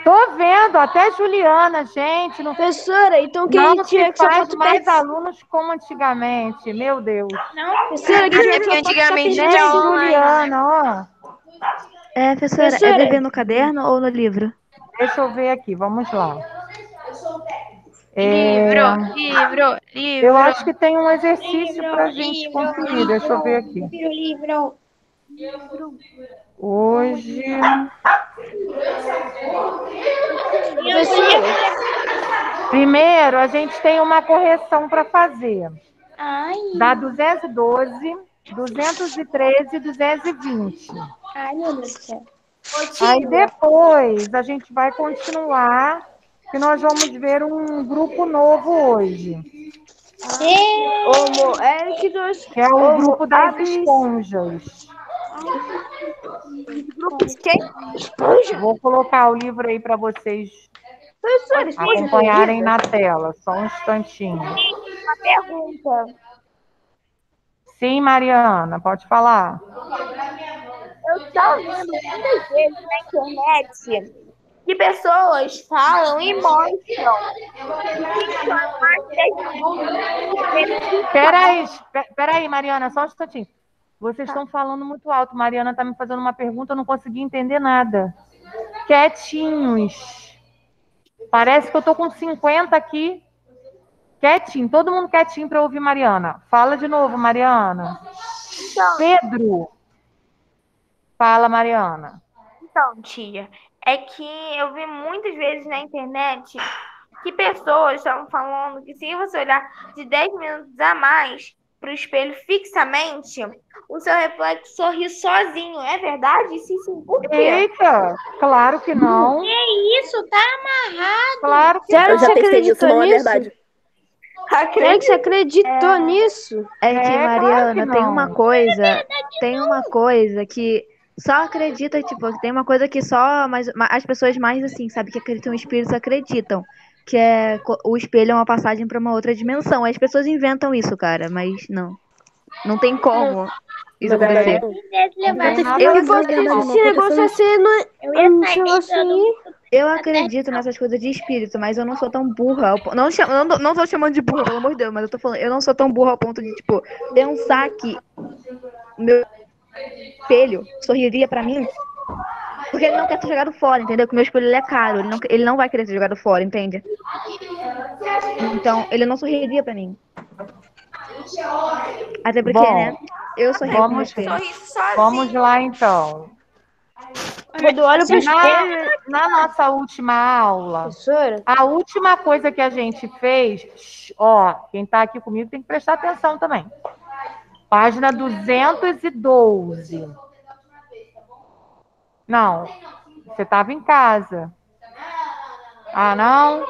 Tô vendo, até Juliana, gente. Não, Professora, então não quem se tinha que só faz falta mais alunos como antigamente. Meu Deus. Não, Professora, quem tinha que porque só falta antigamente Nem tinha online. Juliana, ó. Professora, é Professora. dever no caderno ou no livro? Deixa eu ver aqui, vamos lá. Eu Livro. acho que tem um exercício para gente conferir. Deixa eu ver aqui. Livro. Hoje. Professora. Primeiro, a gente tem uma correção para fazer. Ai, Dá 212, 213 e 220. ai, meu Deus do céu. Aí depois a gente vai continuar, que nós vamos ver um grupo novo hoje, Homo erectus. que é o Homo grupo das habilis. esponjas. Grupos quem? Esponja. Vou colocar o livro aí para vocês Professora, esponja não é acompanharem livro? na tela, só um instantinho. Uma pergunta. Sim, Mariana, pode falar. Eu estou vendo muitas vezes na internet que pessoas falam e mostram que ficam mais de 10 minutos. Peraí, Mariana, só um instantinho. Vocês estão falando muito alto. Mariana está me fazendo uma pergunta, eu não consegui entender nada. Quietinhos. Parece que eu estou com 50 aqui. Quietinho, todo mundo quietinho para ouvir Mariana. Fala de novo, Mariana. Pedro. Fala, Mariana. Então, tia, é que eu vi muitas vezes na internet que pessoas estavam falando que se você olhar de 10 minutos a mais para o espelho fixamente, o seu reflexo sorri sozinho. É verdade? Sim, por quê? Eita, claro que não. Que isso? Tá amarrado. Claro que Sério não. que você acreditou não é nisso? verdade. Sério que você acreditou nisso? É que, É, Mariana, claro que tem não. uma coisa que só acredita, tipo, tem uma coisa que só as pessoas mais, assim, sabe, que acreditam em espíritos acreditam. Que é o espelho é uma passagem para uma outra dimensão. As pessoas inventam isso, cara, mas não. Não tem como isso Na verdade, acontecer. Não tem nada Eu a que ver. fosse esse negócio assim, Eu ia não sair negócio dando aí. Eu acredito nessas coisas de espírito, mas eu não sou tão burra. Não tô chamando de burra, pelo amor de Deus, mas eu tô falando, eu não sou tão burra ao ponto de, tipo, pensar que meu espelho sorriria pra mim, porque ele não quer ser jogado fora, entendeu? Que meu espelho ele é caro, ele não vai querer ser jogado fora, entende? Então, ele não sorriria pra mim. Até porque, Bom, né? Eu sorrio com meu vamos, espelho. sorriso sozinho. vamos lá, então. Quando eu olho pro espelho, Na nossa última aula, professora, a última coisa que a gente fez, ó, quem está aqui comigo tem que prestar atenção também. Página 212. Não, você estava em casa. Ah, não?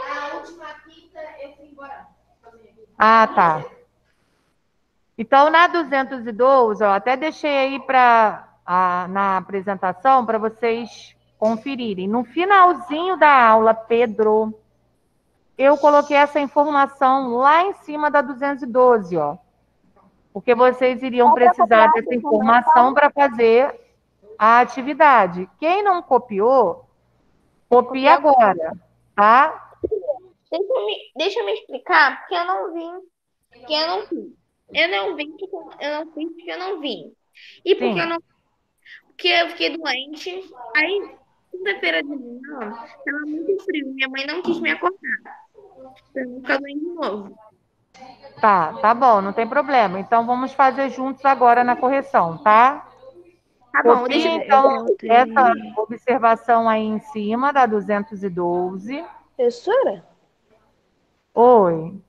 Ah, tá. Então, na 212, ó, até deixei aí na apresentação para vocês conferirem. No finalzinho da aula, Pedro, eu coloquei essa informação lá em cima da 212, ó. Porque vocês iriam precisar dessa informação para fazer a atividade. Quem não copiou, copie agora, tá? Deixa eu me explicar, porque eu não vim. Porque eu não fiz. Eu não vim porque eu não fiz porque eu não vim. E porque Sim. eu não. Porque eu fiquei doente. Aí, quinta-feira de manhã, tava muito frio. Minha mãe não quis me acordar. Pra eu não ficar doente de novo. Tá bom, não tem problema. Então vamos fazer juntos agora na correção, tá? Tá bom, Copie, deixa eu. então, essa observação aí em cima da 212. professora, Oi.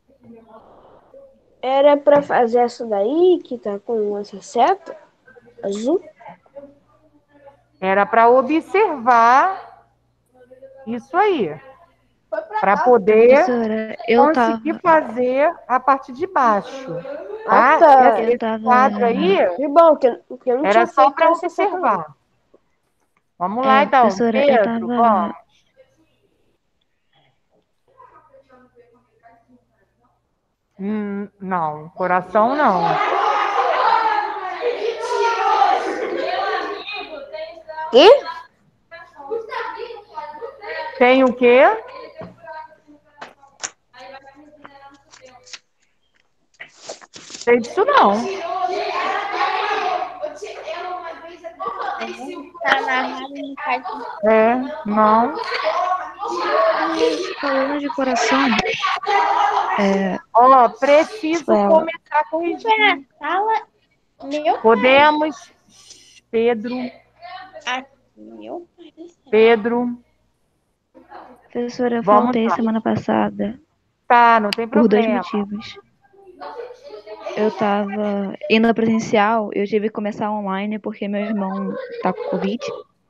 era pra fazer essa daí, que tá com essa seta azul? Era para observar isso aí. Para poder Professora, conseguir fazer a parte de baixo. Tá? Ah, tá. Esse quadro aí Que bom, que eu não era tinha só feito para essa seta, não. observar. Vamos lá, então. professora, Pedro, vamos. Não, coração não. Quê? Tem o quê? Sei disso não. Tá amarrado no caixão. Não. Coluna de coração. Ó, preciso Ela. começar a corrigir. Fala, meu Podemos, Pedro, meu pai do céu. Pedro. Professora, eu Vamos faltei lá. semana passada Tá, não tem por 2 problema. motivos. Eu tava indo presencial, eu tive que começar online porque meu irmão tá com Covid.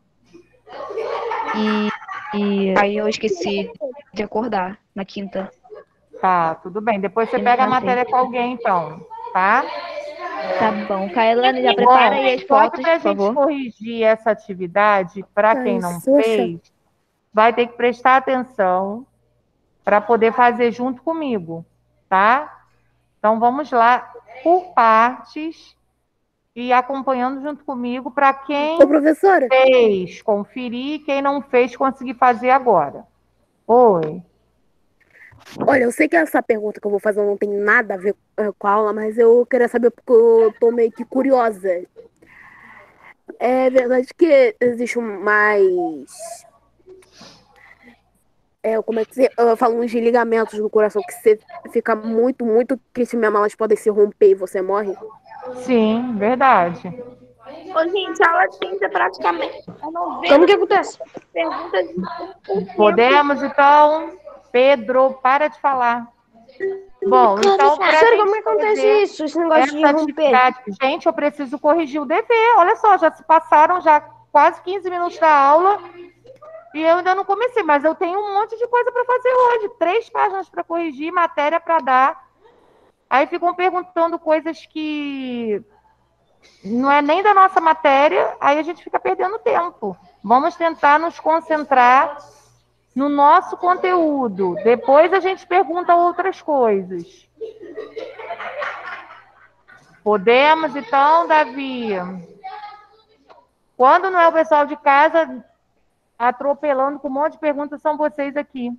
E aí eu esqueci de acordar na quinta. Tá, tudo bem. Depois você E pega a não passei. matéria com alguém, então, tá? Tá bom. Kaelane, já prepara aí as Só que fotos, para a por gente favor. corrigir essa atividade, para quem não Xuxa. fez, vai ter que prestar atenção para poder fazer junto comigo, tá? Então vamos lá, por partes e acompanhando junto comigo para quem Ô, professora, fez conferir, quem não fez conseguir fazer agora. Oi. olha, eu sei que essa pergunta que eu vou fazer não tem nada a ver com a aula, mas eu queria saber porque eu tô meio que curiosa. É verdade que existe mais. Como é que se fala uns de ligamentos no coração que você fica muito, muito triste mesmo, elas podem se romper e você morre? Sim, verdade. Ô, gente, a aula de ciência praticamente. Eu não vejo Como que acontece? perguntas de por tempo. Podemos, então? Pedro, para de falar. Bom, então, para Sério, como que acontece fazer isso? Esse negócio de essa romper? atividade... Gente, eu preciso corrigir o dever. Olha só, já se passaram já quase 15 minutos da aula e eu ainda não comecei, mas eu tenho um monte de coisa para fazer hoje. 3 páginas para corrigir, matéria para dar. Aí ficam perguntando coisas que não é nem da nossa matéria, aí a gente fica perdendo tempo. Vamos tentar nos concentrar no nosso conteúdo. Depois a gente pergunta outras coisas. Podemos, então, Davi? Quando não é o pessoal de casa atropelando com um monte de perguntas, são vocês aqui.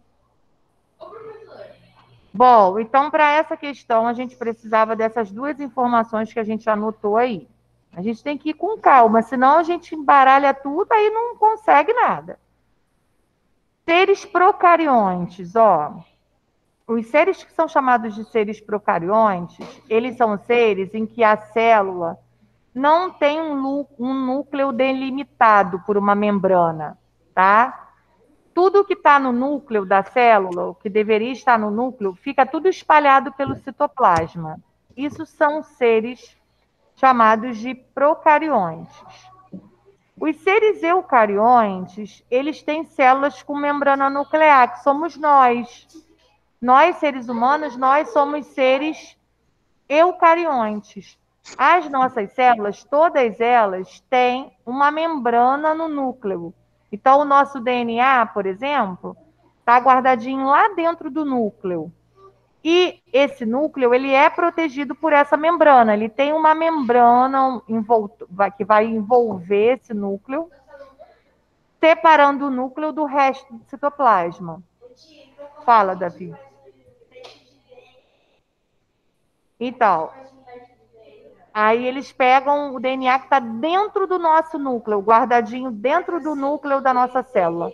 Bom, então, para essa questão, a gente precisava dessas 2 informações que a gente anotou aí. A gente tem que ir com calma, senão a gente embaralha tudo, aí não consegue nada. Seres procariontes, ó. Os seres que são chamados de seres procariontes, eles são seres em que a célula não tem um núcleo delimitado por uma membrana, tá? Tudo que está no núcleo da célula, o que deveria estar no núcleo, fica tudo espalhado pelo citoplasma. Isso são seres chamados de procariontes. Os seres eucariontes, eles têm células com membrana nuclear, que somos nós. Nós, seres humanos, nós somos seres eucariontes. As nossas células, todas elas, têm uma membrana no núcleo. Então, o nosso DNA, por exemplo, está guardadinho lá dentro do núcleo. E esse núcleo, ele é protegido por essa membrana. Ele tem uma membrana que vai envolver esse núcleo, separando o núcleo do resto do citoplasma. Fala, Davi. Então, aí eles pegam o DNA que está dentro do nosso núcleo, guardadinho dentro do núcleo da nossa célula.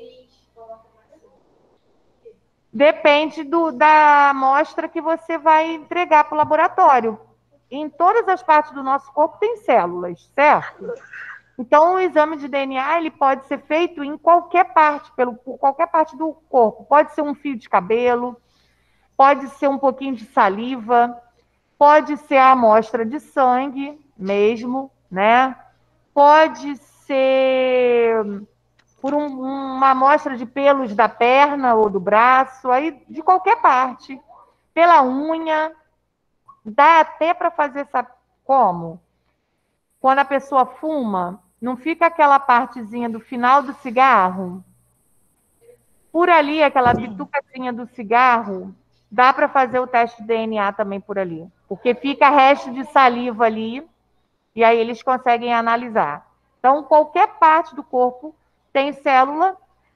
Depende da amostra que você vai entregar para o laboratório. Em todas as partes do nosso corpo tem células, certo? Então, o exame de DNA ele pode ser feito em qualquer parte, por qualquer parte do corpo. Pode ser um fio de cabelo, pode ser um pouquinho de saliva, pode ser a amostra de sangue mesmo, né? Pode ser por uma amostra de pelos da perna ou do braço, aí de qualquer parte. Pela unha. Dá até para fazer, sabe como? Quando a pessoa fuma, não fica aquela partezinha do final do cigarro? Por ali, aquela bitucazinha do cigarro, dá para fazer o teste de DNA também por ali. Porque fica resto de saliva ali, e aí eles conseguem analisar. Então, qualquer parte do corpo tem célula.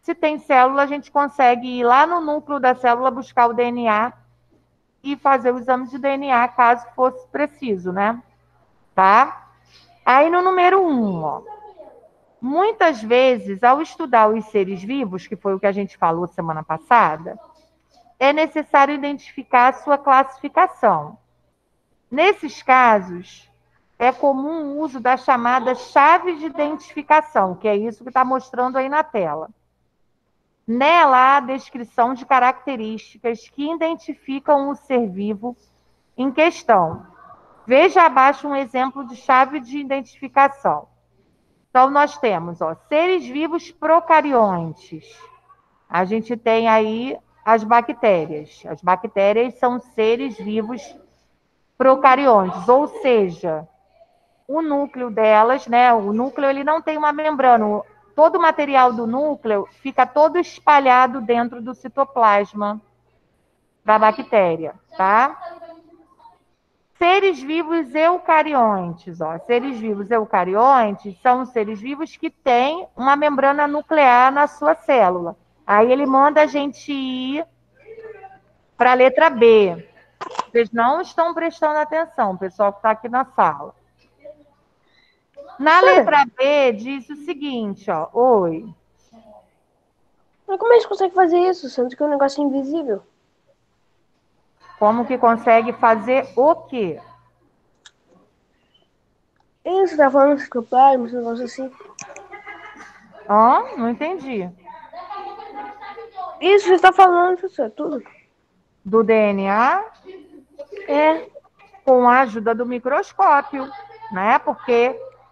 se tem célula, a gente consegue ir lá no núcleo da célula, buscar o DNA e fazer o exame de DNA, caso fosse preciso, né? Tá? Aí no número 1, ó. Muitas vezes, ao estudar os seres vivos, que foi o que a gente falou semana passada, é necessário identificar a sua classificação. Nesses casos, é comum o uso da chamada chave de identificação, que é isso que está mostrando aí na tela. Nela há a descrição de características que identificam o ser vivo em questão. Veja abaixo um exemplo de chave de identificação. Então, nós temos, ó, seres vivos procariontes. A gente tem aí as bactérias. As bactérias são seres vivos procariontes, ou seja, o núcleo delas, né? O núcleo ele não tem uma membrana. Todo o material do núcleo fica todo espalhado dentro do citoplasma da bactéria, tá? Seres vivos eucariontes, ó. Seres vivos eucariontes são seres vivos que têm uma membrana nuclear na sua célula. Aí ele manda a gente ir para a letra B. Vocês não estão prestando atenção, o pessoal que está aqui na sala. Na letra B diz o seguinte, ó. Oi. Mas como eles conseguem fazer isso, sendo que é um negócio invisível? Como que consegue fazer o quê? Isso, tá falando citoplasma, esse negócio assim. Não entendi. Isso, você tá falando, professor, tudo. Do DNA? É. Com a ajuda do microscópio, né? Porque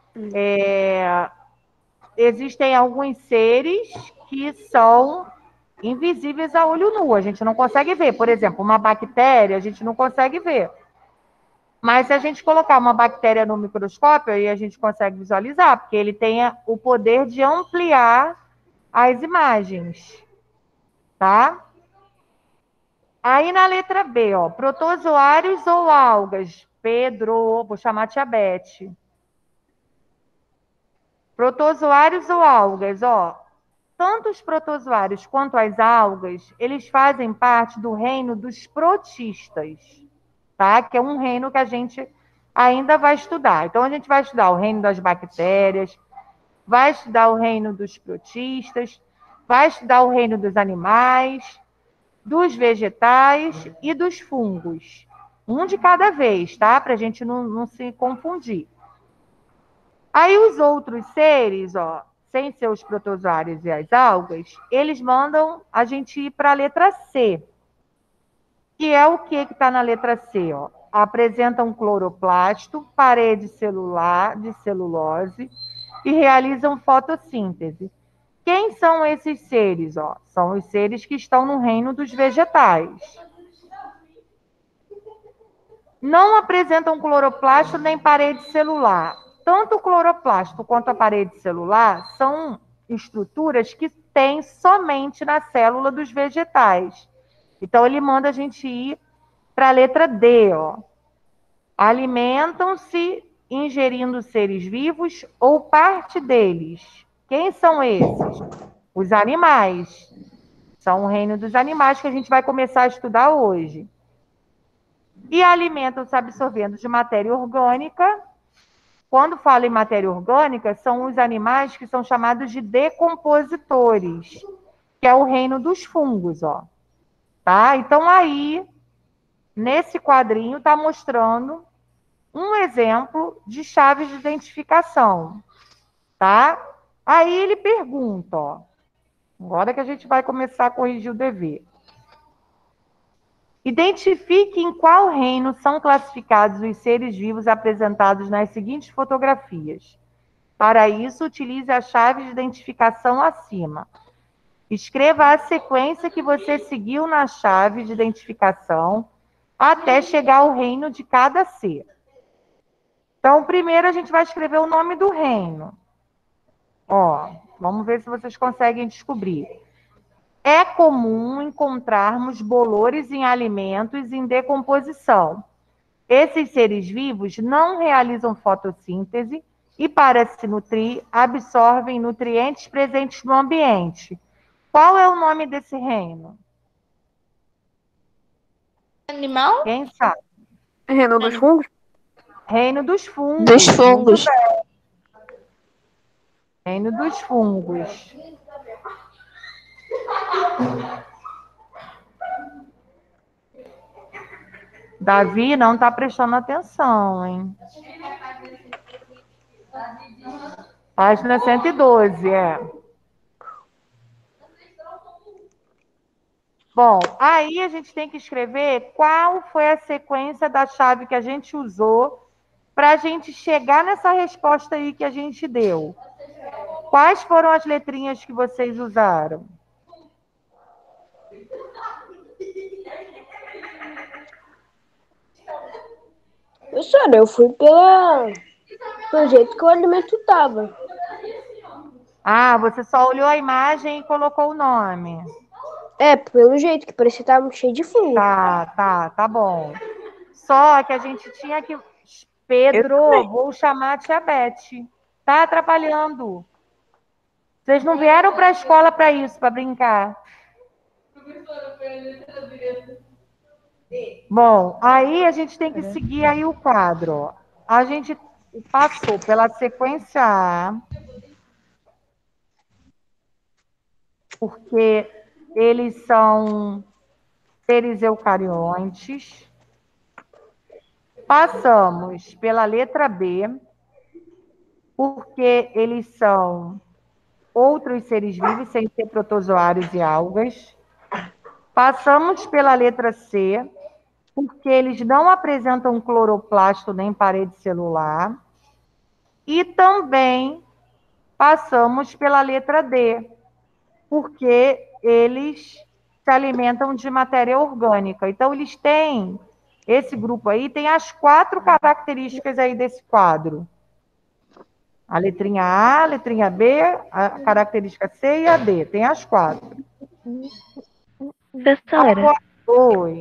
existem alguns seres que são invisíveis a olho nu, a gente não consegue ver. Por exemplo, uma bactéria, a gente não consegue ver. Mas se a gente colocar uma bactéria no microscópio, aí a gente consegue visualizar, porque ele tem o poder de ampliar as imagens, tá? Aí na letra B, ó, protozoários ou algas? Pedro, vou chamar a tia Beth. Protozoários ou algas, ó. Tanto os protozoários quanto as algas, eles fazem parte do reino dos protistas, tá? Que é um reino que a gente ainda vai estudar. Então, a gente vai estudar o reino das bactérias, vai estudar o reino dos protistas, vai estudar o reino dos animais, dos vegetais e dos fungos. Um de cada vez, tá? Para a gente não se confundir. Aí os outros seres, ó, sem ser os protozoários e as algas, eles mandam a gente ir para a letra C. Que é o que está na letra C, ó? Apresentam cloroplasto, parede celular de celulose e realizam fotossíntese. Quem são esses seres? Ó? São os seres que estão no reino dos vegetais. Não apresentam cloroplasto nem parede celular. Tanto o cloroplasto quanto a parede celular são estruturas que têm somente na célula dos vegetais. Então, ele manda a gente ir para a letra D, ó. Alimentam-se ingerindo seres vivos ou parte deles. Quem são esses? Os animais. São o reino dos animais que a gente vai começar a estudar hoje. E alimentam-se absorvendo de matéria orgânica. Quando falo em matéria orgânica, são os animais que são chamados de decompositores, que é o reino dos fungos, ó. Tá? Então, aí, nesse quadrinho, está mostrando um exemplo de chave de identificação. Tá? Aí ele pergunta, ó, agora que a gente vai começar a corrigir o dever. Identifique em qual reino são classificados os seres vivos apresentados nas seguintes fotografias. Para isso, utilize a chave de identificação acima. Escreva a sequência que você seguiu na chave de identificação até chegar ao reino de cada ser. Então, primeiro a gente vai escrever o nome do reino. Ó, vamos ver se vocês conseguem descobrir. É comum encontrarmos bolores em alimentos em decomposição. Esses seres vivos não realizam fotossíntese e, para se nutrir, absorvem nutrientes presentes no ambiente. Qual é o nome desse reino? Animal? Quem sabe? Reino dos fungos? Reino dos fungos. Dos fungos. Muito bem. Reino dos fungos. Davi não está prestando atenção, hein? Página 112, é. Bom, aí a gente tem que escrever qual foi a sequência da chave que a gente usou para a gente chegar nessa resposta aí que a gente deu. Quais foram as letrinhas que vocês usaram? Professora, eu fui pelo jeito que o alimento tava. Ah, você só olhou a imagem e colocou o nome. É, pelo jeito que parecia que tava cheio de fungo. Tá bom. Só que a gente tinha que... Pedro, vou chamar a tia Beth. Tá atrapalhando. Vocês não vieram para a escola para isso, para brincar. Bom, aí a gente tem que seguir aí o quadro. Ó. A gente passou pela sequência A, porque eles são seres eucariontes. Passamos pela letra B, porque eles são outros seres vivos, sem ser protozoários e algas. Passamos pela letra C, porque eles não apresentam cloroplasto nem parede celular. E também passamos pela letra D, porque eles se alimentam de matéria orgânica. Então, eles têm, esse grupo aí tem as 4 características aí desse quadro. A letrinha A, a letrinha B, a característica C e a D. Tem as 4. Professora, Agora, oi.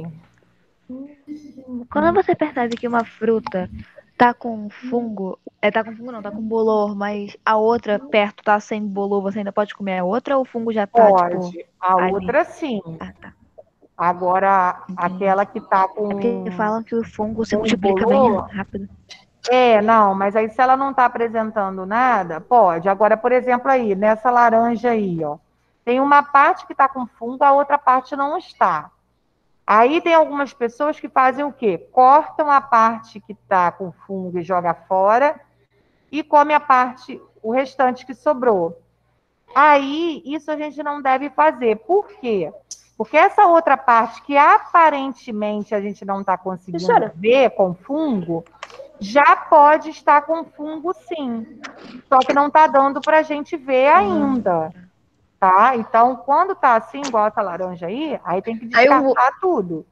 quando você percebe que uma fruta tá com fungo, tá com fungo não, tá com bolor, mas a outra perto tá sem bolor, você ainda pode comer a outra ou o fungo já tá, tipo, Pode. A ali? outra, sim. Ah, tá. Agora, Entendi. aquela que tá É porque com... falam que o fungo se com multiplica bem bolor. rápido. Não, mas aí se ela não está apresentando nada, pode. Agora, por exemplo, aí, nessa laranja aí, ó, tem uma parte que está com fungo, a outra parte não está. Aí tem algumas pessoas que fazem o quê? Cortam a parte que está com fungo e joga fora e come a parte, o restante que sobrou. Aí, isso a gente não deve fazer. Por quê? Porque essa outra parte que aparentemente a gente não está conseguindo Professora. ver com fungo, já pode estar com fungo, sim. Só que não está dando para a gente ver ainda. Tá? Então, quando está assim, igual essa laranja aí tem que Aí eu descartar tudo.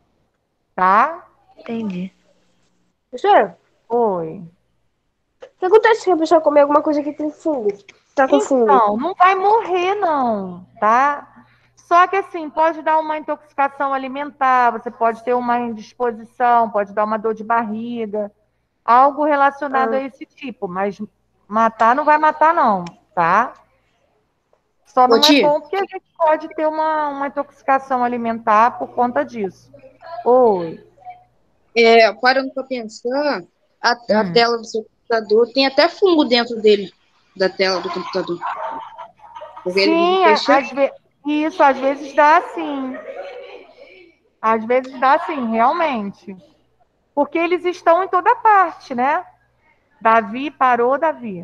Tá? Entendi. Professora, Oi. o que acontece se a pessoa comer alguma coisa que tem fungo? Tá com fungo. Então, não vai morrer, não, tá? Só que, assim, pode dar uma intoxicação alimentar, você pode ter uma indisposição, pode dar uma dor de barriga, algo relacionado a esse tipo, mas matar não vai matar, não, tá? Só não é bom porque a gente pode ter uma intoxicação alimentar por conta disso. Oi. Parando para pensar, a tela do seu computador tem até fungo dentro dele, da tela do computador. Porque Sim, ele isso, às vezes dá sim. Às vezes dá sim, realmente. Porque eles estão em toda parte, né? Davi, parou, Davi.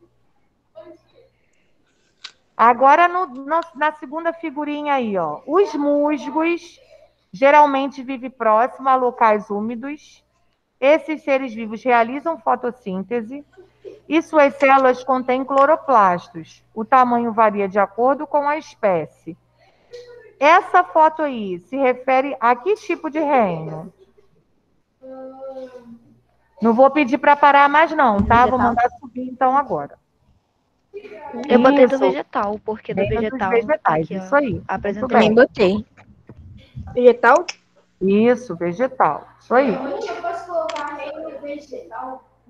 Agora, na segunda figurinha aí, ó. Os musgos geralmente vivem próximo a locais úmidos. Esses seres vivos realizam fotossíntese e suas células contêm cloroplastos. O tamanho varia de acordo com a espécie. Essa foto aí se refere a que tipo de reino? Não vou pedir para parar mais não, tá? Vegetal. Vou mandar subir então agora. Eu botei do Isso, vegetal, porque do reino dos vegetal. vegetais, Aqui, isso ó. aí. Apresentando. Muito bem. botei. Vegetal? Isso, vegetal. Isso aí.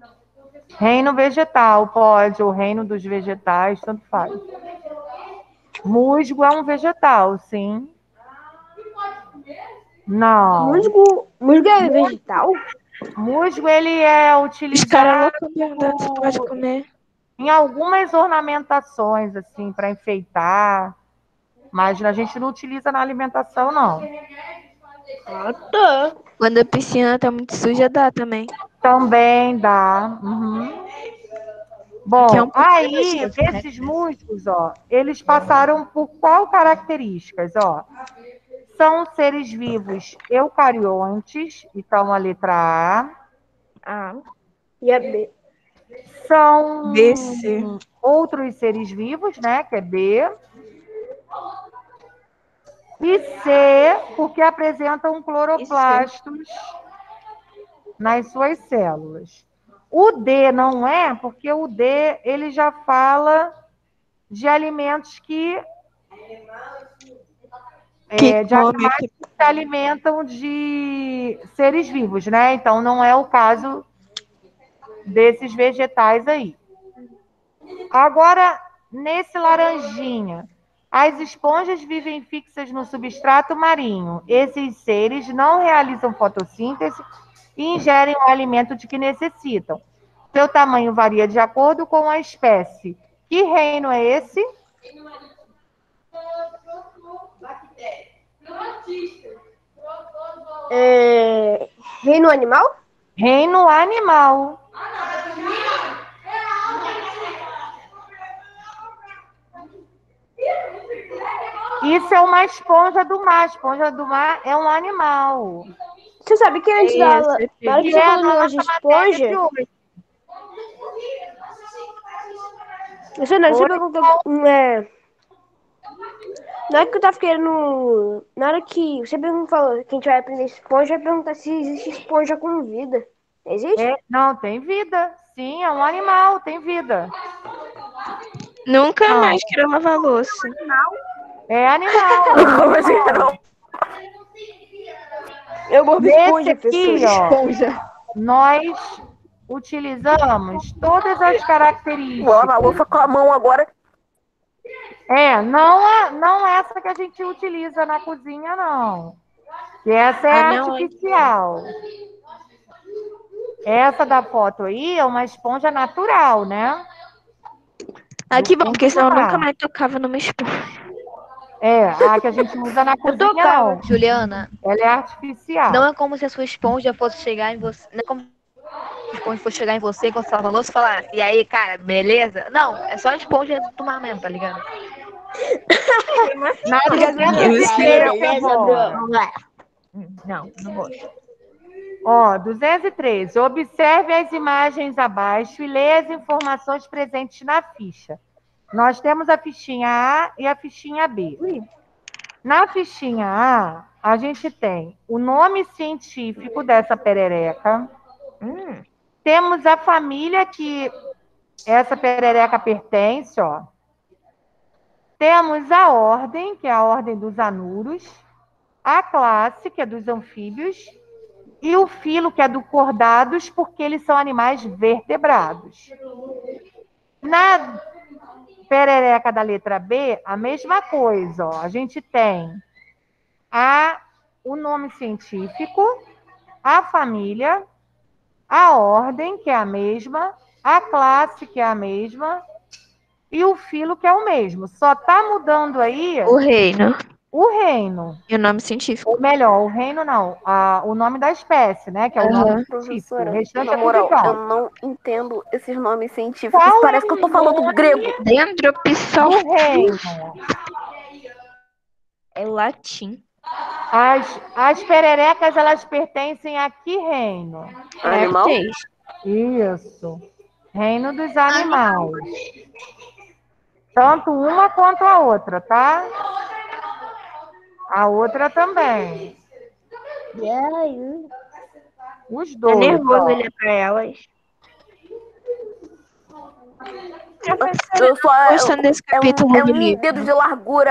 Reino vegetal, pode. O reino dos vegetais, tanto faz. Musgo é um vegetal, sim. Não. Musgo é vegetal? Musgo, ele é Os caras utilizado loucos perguntando se pode comer. em algumas ornamentações, assim, para enfeitar. Mas a gente não utiliza na alimentação, não. Ah, tá. Quando a piscina tá muito suja, dá também. Também dá. Uhum. Bom, Que é um pouco aí, nojento, né? esses musgos, ó, eles passaram por qual características, ó? São seres vivos eucariontes, então a letra A. Ah. E a B? São BC. outros seres vivos, né, que é B. E C, porque apresentam cloroplastos nas suas células. O D não é, porque o D ele já fala de alimentos que de animais que se alimentam de seres vivos, né? Então não é o caso desses vegetais aí. Agora, nesse laranjinha, as esponjas vivem fixas no substrato marinho. Esses seres não realizam fotossíntese e ingerem o alimento de que necessitam. Seu tamanho varia de acordo com a espécie. Que reino é esse? Reino animal? Reino animal. Isso é uma esponja do mar. A esponja do mar é um animal. Você sabe que antes na hora que você falou negócio de esponja, você perguntou, na hora que eu tava querendo, na hora que você falou que a gente vai aprender esponja, vai perguntar se existe esponja com vida. Existe? Não, tem vida. Sim, é um animal, tem vida. Nunca mais quero lavar a louça. É animal. Eu morro esponja, aqui, ó, nós utilizamos todas as características. Vou lavar a louça com a mão agora. Não essa que a gente utiliza na cozinha, não. Que essa é artificial. Essa da foto aí é uma esponja natural, né? Ah, que bom, porque senão eu nunca mais tocava numa esponja. A que a gente usa na cozinha, não. Juliana, Ela é artificial. não é como se a sua esponja fosse chegar em você. Não é como se a esponja fosse chegar em você quando você tava louça e falar, e aí, cara, beleza? Não, é só a esponja do tomar mesmo, tá ligado? Não, não gosto. Ó, 203. Observe as imagens abaixo e leia as informações presentes na ficha. Nós temos a fichinha A e a fichinha B. Na fichinha A gente tem o nome científico dessa perereca. Temos a família que essa perereca pertence, ó. Temos a ordem, que é a ordem dos anuros. A classe, que é dos anfíbios. E o filo, que é do cordados, porque eles são animais vertebrados. Na perereca da letra B, a mesma coisa. Ó. A gente tem o nome científico, a família, a ordem, que é a mesma, a classe, que é a mesma, e o filo, que é o mesmo. Só está mudando aí O reino. o reino. E o nome científico. Ou melhor, o reino não. O nome da espécie, né? Que é o nome científico. O restante Na moral, é eu não entendo esses nomes científicos. Parece que eu tô falando grego. Dendropsal. O reino. É latim. As pererecas, elas pertencem a que reino? Animal? Isso. Reino dos animais. Tanto uma quanto a outra, tá? A outra também. Os Tá dois. nervoso ó. olhar pra elas. Eu só Gostando desse capítulo do um livro. dedo de largura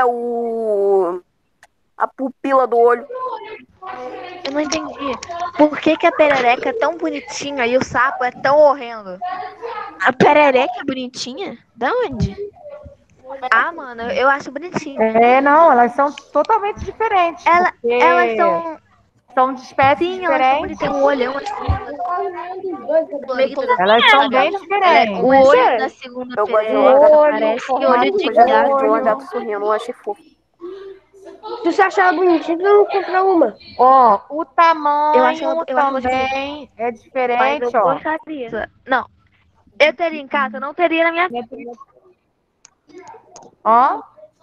a pupila do olho. Eu não entendi. Por que a perereca é tão bonitinha e o sapo é tão horrendo? A perereca é bonitinha? Da onde? Ah, mano, eu acho bonitinho. Não, elas são totalmente diferentes. Porque Elas são. são de espécies Sim, elas são diferentes. bonitinhas. Um olhão assim. Meio que toda Elas são bem Ela- diferentes. o olho da segunda Eu gosto de O uma perereca gata. parece que formato olho de Eu já vi gato. de uma gata sorrindo, eu achei fofo. Se você achar ela bonitinha, tu não compra uma. Ó, o Eu acho tamanho ela gostosinha. também é Mas eu diferente, ó. gostaria. Não, eu teria em casa, eu não teria na minha vida. Ó.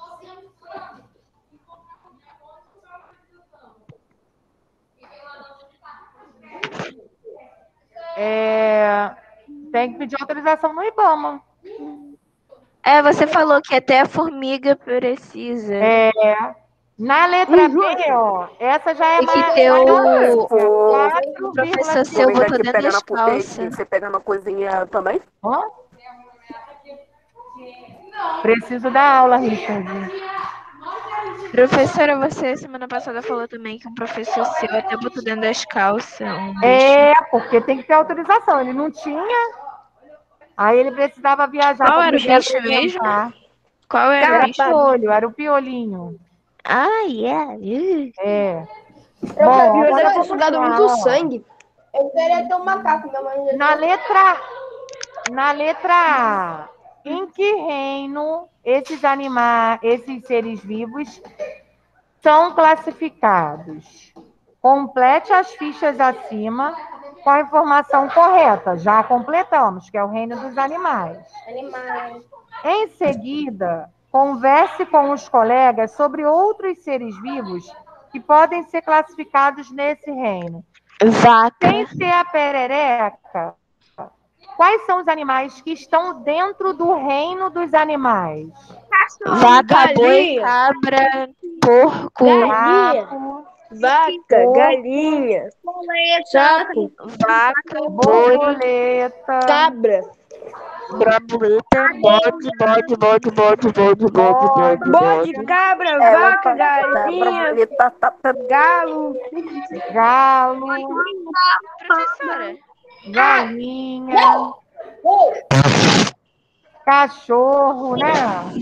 Tem que pedir autorização no IBAMA. Você falou que até a formiga precisa. Na letra B, ó, essa já é Tem que mais ter o professor seu Vem botou daqui dentro pegar das calças. você pega na cozinha também? Ó. Preciso dar aula, Richard. Professora, você semana passada falou também que um professor seu até botou dentro das calças um bicho. Porque tem que ter autorização. Ele não tinha, aí ele precisava viajar Qual para era o poder bicho mesmo? apresentar. Qual era o bicho? Era o piolinho. Ah, yeah. É. Eu Bom, quero agora ter vamos sugado lá, muito ó. sangue. Eu queria ter um macaco, minha mãe já Na letra A, em que reino esses seres vivos são classificados? Complete as fichas acima com a informação correta. Já completamos, que é o reino dos animais. Em seguida, converse com os colegas sobre outros seres vivos que podem ser classificados nesse reino. Vaca. Sem ser a perereca, quais são os animais que estão dentro do reino dos animais? Vaca, boi, Galinha. cabra, porco, Galinha. Pato, Vaca, galinha, sapo, vaca, boi, borboleta, cabra, borboleta, bode, cabra, vaca, galinha, galo, galo, Professora, galinha, cachorro, né?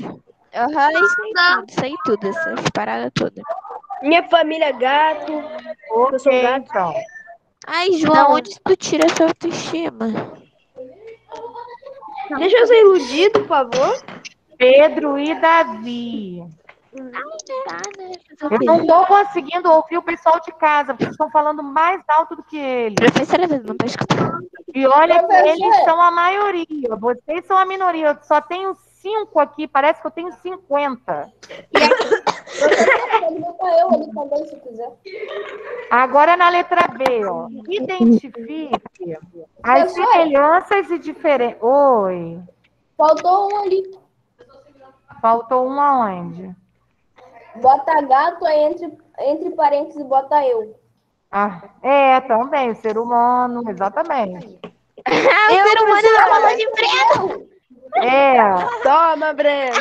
sei tudo, essas paradas todas. minha família é gato, eu sou Ok, gato. então. Ai, João, onde tu tira essa autoestima? Deixa eu ser iludido, por favor. Pedro e Davi. Eu não estou conseguindo ouvir o pessoal de casa, porque estão falando mais alto do que eles. Professora, não tá escutando. E olha que eles são a maioria, vocês são a minoria. Eu só tenho 5 aqui, parece que eu tenho 50. Agora na letra B, ó. Identifique as semelhanças e diferenças. Oi. Faltou um ali. Faltou um aonde? Bota gato aí entre parênteses, bota eu. Também, o ser humano, exatamente. O ser humano não falou de emprego. Toma, Breno.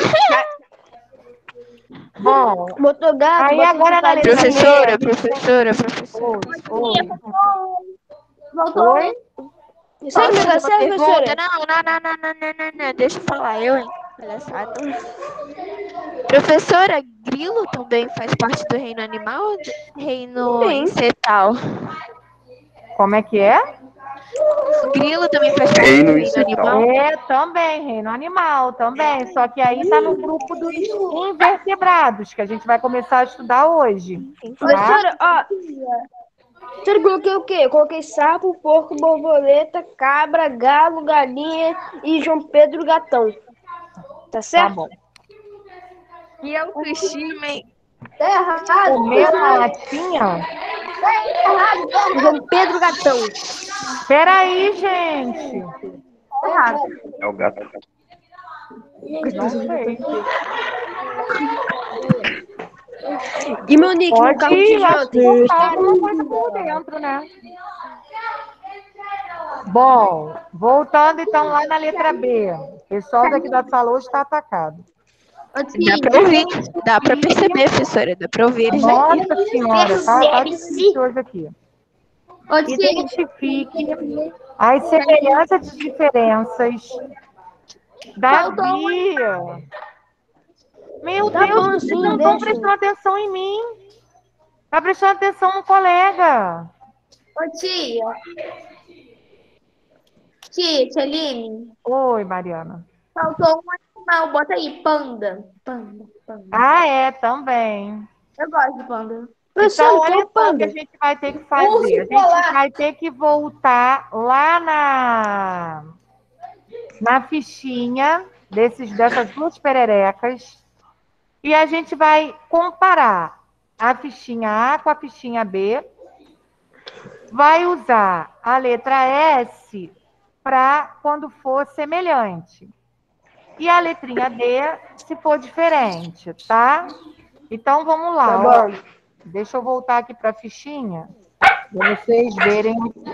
Bom, Botou gato, aí bota agora entre na letra Professora. Oi? Isso aí, meu, sério, professora? Não. Deixa eu falar, hein? Palhaçada. Professora, grilo também faz parte do reino animal ou do reino Sim. insetal? Como é que é? Grilo também faz parte do reino animal? Também, reino animal, também. Só que aí tá no grupo dos invertebrados, que a gente vai começar a estudar hoje. Professora, ó. Você coloquei o quê? Eu coloquei sapo, porco, borboleta, cabra, galo, galinha e João Pedro Gatão. Tá certo? Tá bom. E autoestima, hein? Tá errado. Comer uma latinha? João Pedro Gatão. Peraí, gente. Tá errado. É o gato. Não sei. E meu nick no Pode carro de ir, acho janta. que botar alguma coisa por dentro, né? Bom, voltando então lá na letra B. O pessoal daqui da sala hoje está atacado. Dá pra ouvir, dá pra perceber, professora, dá pra ouvir. Nossa senhora, tá difícil hoje aqui. Identifique as semelhanças e diferenças. Davi, Meu Tá Deus, bom, vocês sim, não estão deixa. prestando atenção em mim. Tá prestando atenção no colega. Ô, tia Aline, Oi, Mariana. faltou um animal. Bota aí, panda. Panda, panda. Ah, é, também. Eu gosto de panda. Então, Professora, tem olha um só o que a panda. gente vai ter que fazer. Urso A gente polar. vai ter que voltar lá na fichinha dessas duas pererecas e a gente vai comparar a fichinha A com a fichinha B. Vai usar a letra S para quando for semelhante. E a letrinha D se for diferente, tá? Então, vamos lá. Tá Ó. bom. Deixa eu voltar aqui para a fichinha, para vocês verem.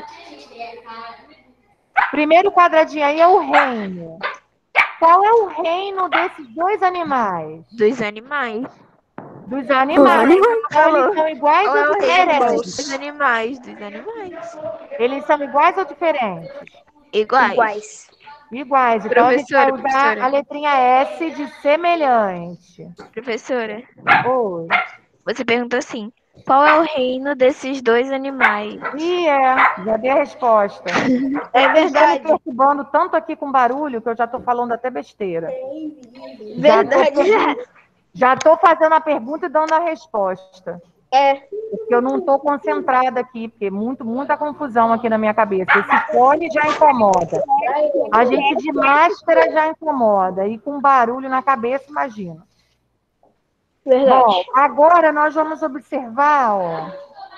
Primeiro quadradinho aí é o reino. Qual é o reino desses dois animais? Dos animais. Dos animais. Então, eles são iguais Ou é ou o reino dos diferentes? animais, dos animais. Eles são iguais ou diferentes? Iguais. Iguais. Então, a gente vai usar Professora. a letrinha S de semelhante. Professora, Oi. você perguntou assim: qual é o reino desses dois animais? Já dei a resposta. É Vocês estão me verdade. perturbando tanto aqui com barulho que eu já estou falando até besteira. Verdade. Já estou fazendo a pergunta e dando a resposta. É. Porque eu não estou concentrada aqui, porque muita confusão aqui na minha cabeça. Esse fone já incomoda. A gente de máscara já incomoda. E com barulho na cabeça, imagina. Verdade. Bom, agora nós vamos observar ó,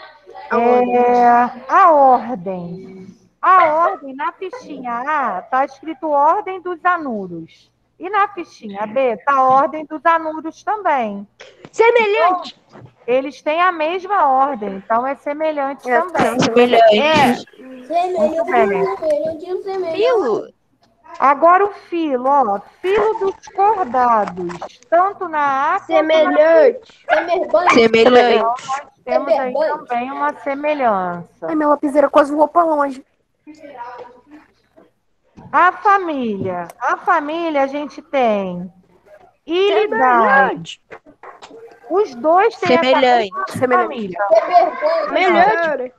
a ordem. A ordem, na fichinha A, está escrito ordem dos anuros. E na fichinha B, está a ordem dos anuros também. Semelhante. Eles têm a mesma ordem, então é semelhante também. Semelhante. Filo. Agora o filo, ó. Filo dos cordados. Tanto na A quanto na B. Semelhante. Semelhante. Nós temos aí também uma semelhança. Ai, minha lapiseira quase voou pra longe. A família. A família a gente tem ilidade. Os dois têm Semelhante. essa mesma família. Semelhante.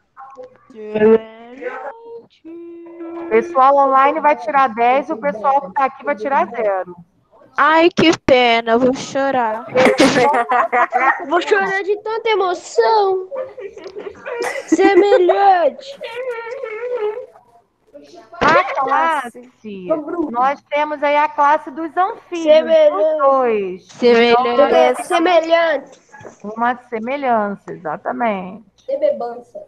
O pessoal online vai tirar 10 e o pessoal que está aqui vai tirar 0. Ai, que pena, eu vou chorar. Vou chorar de tanta emoção. Semelhante. A classe, nós temos aí a classe dos anfíbios, Semelhante. os dois. Semelhante. Semelhante. Uma semelhança, exatamente. Bebança.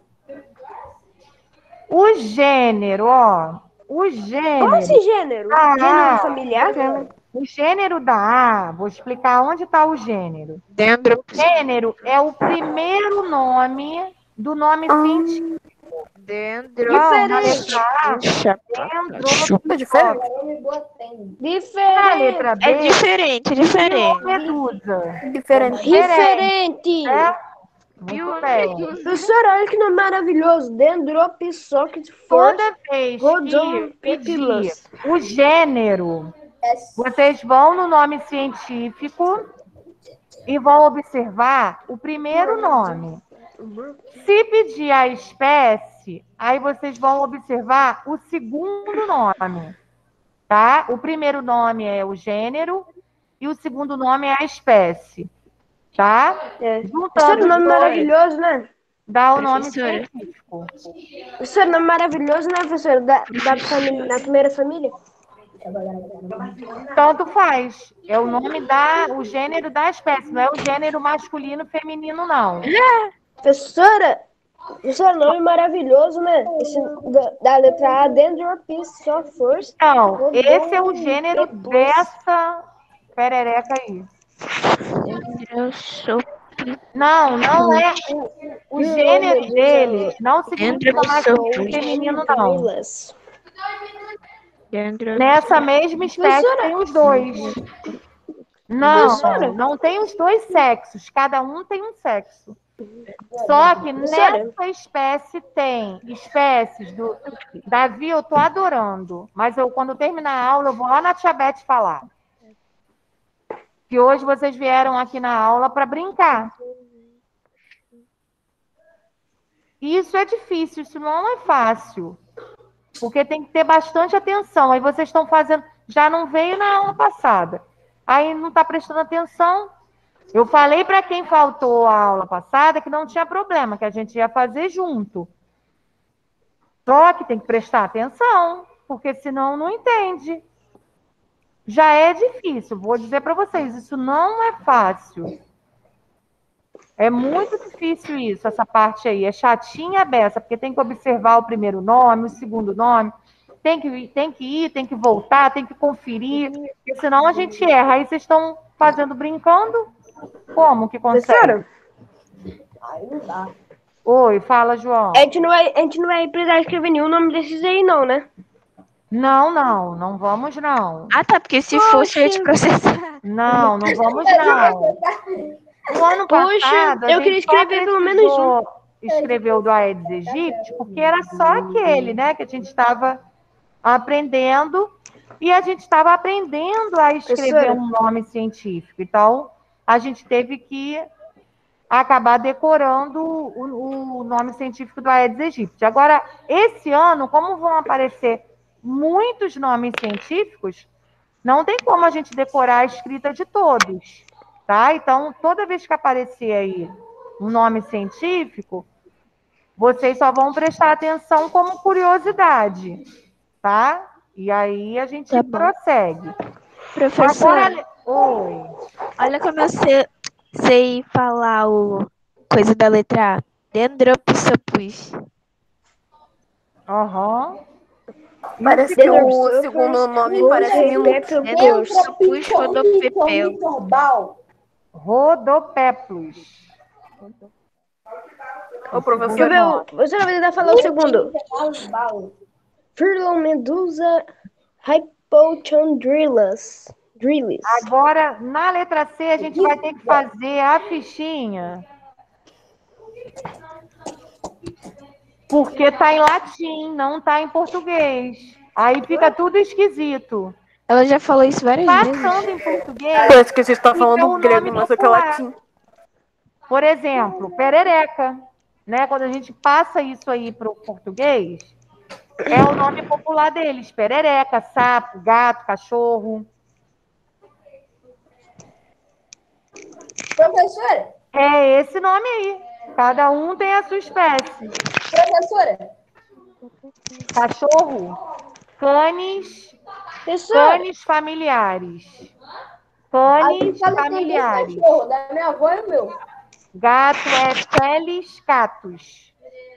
O gênero, ó. O gênero. Qual esse gênero? Gênero familiar? O gênero da A, vou explicar onde está o gênero. Dendro. Gênero é o primeiro nome do nome científico. Dendro. Não, na letra A, dendropsicóptero. Na Diferente. letra B, É diferente, é diferente. medusa. Diferente. Diferente. É? Muito bem. Professora, olha que nome maravilhoso. Dendropsocket Force Toda vez que pedir Rodopipilus. o gênero, vocês vão no nome científico e vão observar o primeiro nome. Se pedir a espécie, aí vocês vão observar o segundo nome, tá? O primeiro nome é o gênero e o segundo nome é a espécie, tá? Professora, nome maravilhoso, né? Dá o nome Professora. científico. Professora, nome maravilhoso, né, professora? Da família, da primeira família? Tanto faz. É o nome o gênero da espécie, não é o gênero masculino e feminino, não. Professora, nome maravilhoso, né? Esse, da letra A, Dendropsocket Force. Então, esse é o gênero dessa perereca aí. Não é. O gênero deles não significa masculino e feminino, não. Nessa mesma espécie tem os dois. Não tem os dois sexos. Cada um tem um sexo. Só que nessa espécie tem espécies do... Davi, eu tô adorando. Mas quando terminar a aula, eu vou lá na Tia Beth falar. que hoje vocês vieram aqui na aula para brincar. Isso é difícil, isso não é fácil. Porque tem que ter bastante atenção. Aí vocês estão fazendo... Já não veio na aula passada. Aí não está prestando atenção. Eu falei para quem faltou a aula passada que não tinha problema, que a gente ia fazer junto. Só que tem que prestar atenção, porque senão não entende. Já é difícil, vou dizer para vocês, isso não é fácil. É muito difícil isso, essa parte aí. É chatinha a beça, porque tem que observar o primeiro nome, o segundo nome. Tem que ir, tem que voltar, tem que conferir, porque senão a gente erra. Aí vocês estão fazendo brincando? Como que consegue? Aí não dá. Oi, fala, João. A gente não vai precisar escrever nenhum nome desses aí, não, né? Não vamos não. Ah, tá, porque se fosse eu ia te processar. Não vamos não. No ano passado, eu queria escrever pelo menos um. Escreveu do Aedes aegypti, porque era só aquele, né, que a gente estava aprendendo, e a gente estava aprendendo a escrever um nome científico. Então, a gente teve que acabar decorando o nome científico do Aedes aegypti. Agora, esse ano, como vão aparecer muitos nomes científicos, não tem como a gente decorar a escrita de todos, tá? Então, toda vez que aparecer aí um nome científico, vocês só vão prestar atenção como curiosidade, tá? E aí a gente prossegue. Professora, Agora, oi. olha como eu sei falar o coisa da letra A. Dendropisopus. Aham. Parece que o segundo nome parece minuto. Dendropisopus rodopepel. Rodopeplos. Ô, professor. Deixa eu ver, você vai tentar falar o segundo. Firlomedusa hypochondrilis. Agora, na letra C, a gente vai ter que fazer a fichinha. Porque está em latim, não está em português. Aí fica tudo esquisito. Ela já falou isso várias vezes. Passando em português... Parece que a gente está falando fica o grego, nome mas é que é popular. latim. Por exemplo, perereca. Né? Quando a gente passa isso aí para o português, é o nome popular deles. Perereca, sapo, gato, cachorro. Professora, É esse nome aí. Cada um tem a sua espécie. professora, Cachorro, canis familiares. aqui Canis em casa tem dois familiares. cachorros, da minha avó e o meu. Gato é Felis catus.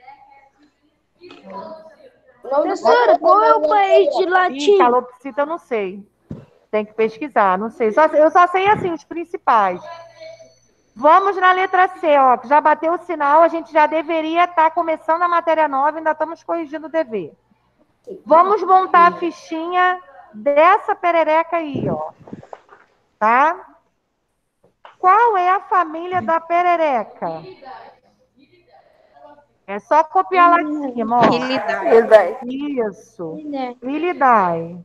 Professora, qual é o país de E latim? calopsita eu não sei. Tem que pesquisar, não sei. Eu só sei assim, os principais. Vamos na letra C, ó. Já bateu o sinal, a gente já deveria estar começando a matéria nova, ainda estamos corrigindo o dever. Vamos montar a fichinha dessa perereca aí, ó. Tá? Qual é a família da perereca? É só copiar lá de cima, ó. Isso. Filidae.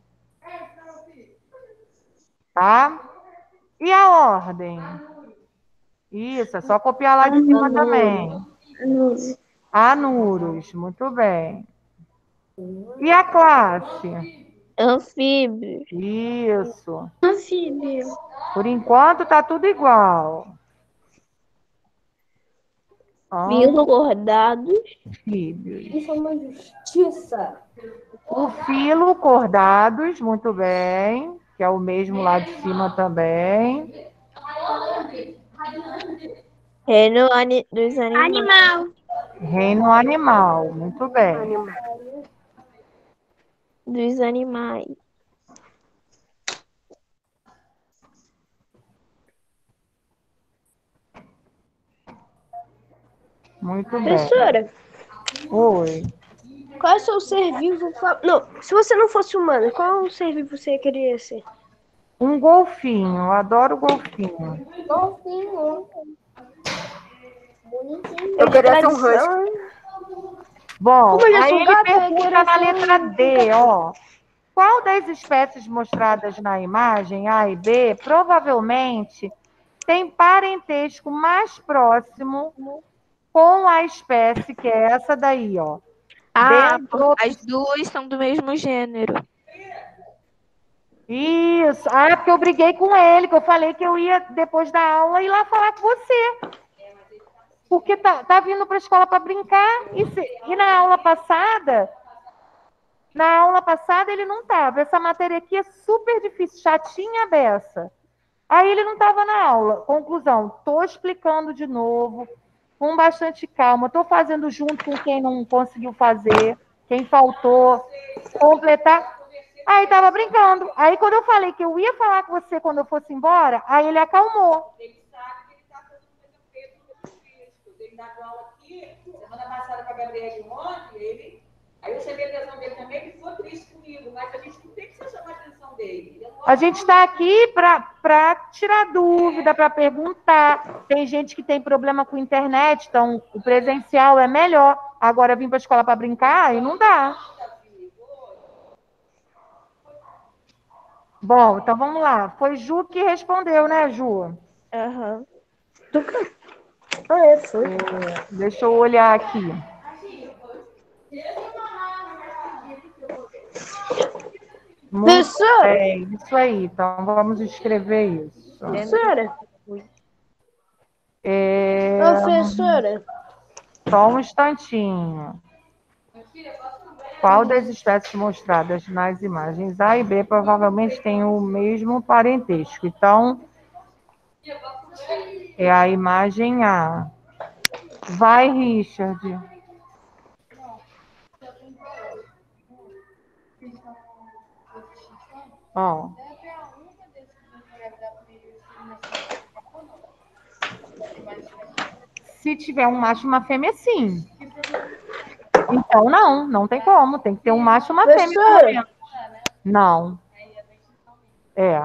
Tá? E a ordem? Isso, é só copiar lá de cima também. Anuros, muito bem. E a classe? Anfíbio. Isso. Anfíbio. Por enquanto tá tudo igual. Filo-cordados. Anfíbios. Isso é uma justiça. O filo cordados, muito bem. Que é o mesmo lá de cima também. Reino dos animais. Reino animal, muito bem. Dos animais. Muito bem. Professora, Oi. qual é o seu ser vivo? Não, se você não fosse humano, qual ser vivo você queria ser? Um golfinho, eu adoro golfinho. Golfinho. Bonitinho. Eu queria ser um husky. Bom, Como ele é aí um ele gato, pergunta na letra D, ó. Qual das espécies mostradas na imagem A e B provavelmente tem parentesco mais próximo com a espécie que é essa daí, ó? Ah, Dendropsis. as duas são do mesmo gênero. Isso. Ah, porque eu briguei com ele, que eu falei que eu ia, depois da aula, ir lá falar com você. Porque tá vindo para a escola para brincar. E na aula passada ele não estava. Essa matéria aqui é super difícil, chatinha a beça. Aí ele não estava na aula. Conclusão, estou explicando de novo, com bastante calma. Estou fazendo junto com quem não conseguiu fazer, quem faltou, completar. Aí estava brincando. Aí quando eu falei que eu ia falar com você quando eu fosse embora, aí ele acalmou. Ele sabe que ele está fazendo coisa feia nos meus filhos. Ele dá aula aqui, semana passada com a Gabriela ontem, aí eu cheguei a atenção dele também, ele ficou triste comigo, mas a gente não tem que só chamar a atenção dele. A gente está aqui para tirar dúvida, para perguntar. Tem gente que tem problema com internet, então o presencial é melhor. Agora vir para a escola para brincar, aí não dá. Bom, então vamos lá. Foi Ju que respondeu, né, Ju? Aham. Foi. Deixa eu olhar aqui. Muito Professora, bem, isso aí. Então vamos escrever isso. professora, Professora. Só um instantinho. Qual das espécies mostradas nas imagens A e B provavelmente tem o mesmo parentesco? Então, é a imagem A. Vai, Richard. Ó. Se tiver um macho e uma fêmea, sim. Então, não tem como. Tem que ter um macho e uma fêmea. Pelo menos. Não. É.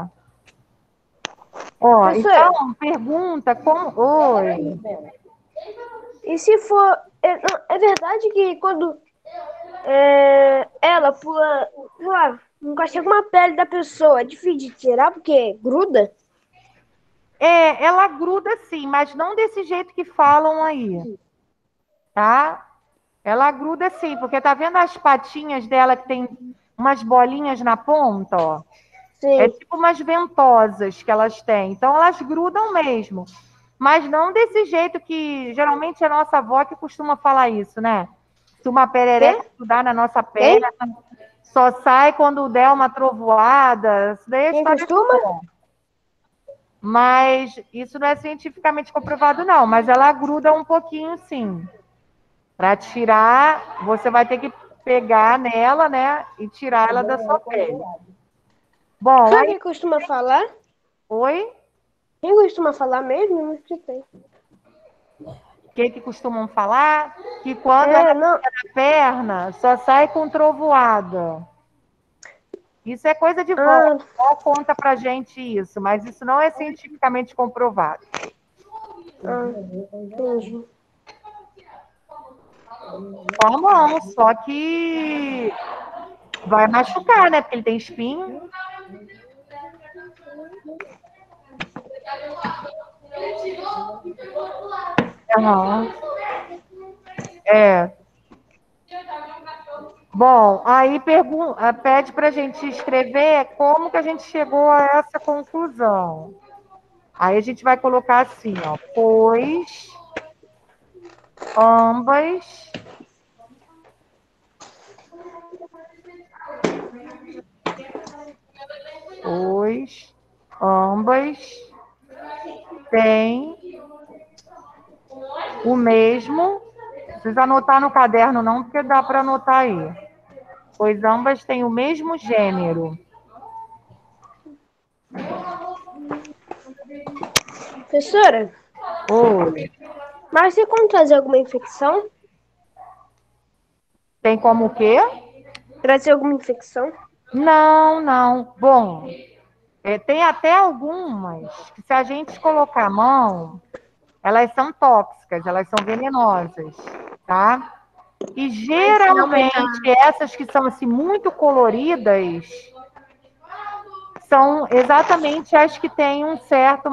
Ó, então, pergunta como... Oi. e se for... É verdade que quando ela pula, sei lá, encosta com uma pele da pessoa, é difícil de tirar porque gruda? Ela gruda sim, mas não desse jeito que falam aí. Tá? Ela gruda sim, porque tá vendo as patinhas dela que tem umas bolinhas na ponta, ó? Sim. É tipo umas ventosas que elas têm. Então, elas grudam mesmo. Mas não desse jeito que... Geralmente, a nossa avó que costuma falar isso, né? Se uma perereca grudar na nossa perna, só sai quando der uma trovoada. Isso daí é história de vó. Mas isso não é cientificamente comprovado, não. Mas ela gruda um pouquinho, sim. Para tirar, você vai ter que pegar nela, né? E tirar ela da sua pele. Bom, Sabe quem costuma falar? Oi? Quem costuma falar mesmo? Não escutei. O que costumam falar? Que quando ela fica na perna, só sai com trovoada. Isso é coisa de vó. Vó conta pra gente isso, mas isso não é cientificamente comprovado. Entendi. Com a mão, só que vai machucar, né? Porque ele tem espinho. Uhum. Bom, aí pede para a gente escrever como que a gente chegou a essa conclusão. Aí a gente vai colocar assim, ó, pois ambas têm o mesmo. Não precisa anotar no caderno, não, porque dá para anotar aí. Pois ambas têm o mesmo gênero. Professora? Oi. Mas tem como trazer alguma infecção? Tem como o quê? Trazer alguma infecção? Não. Bom, tem até algumas que se a gente colocar a mão, elas são tóxicas, elas são venenosas, tá? E geralmente essas que são assim muito coloridas são exatamente as que têm uma certa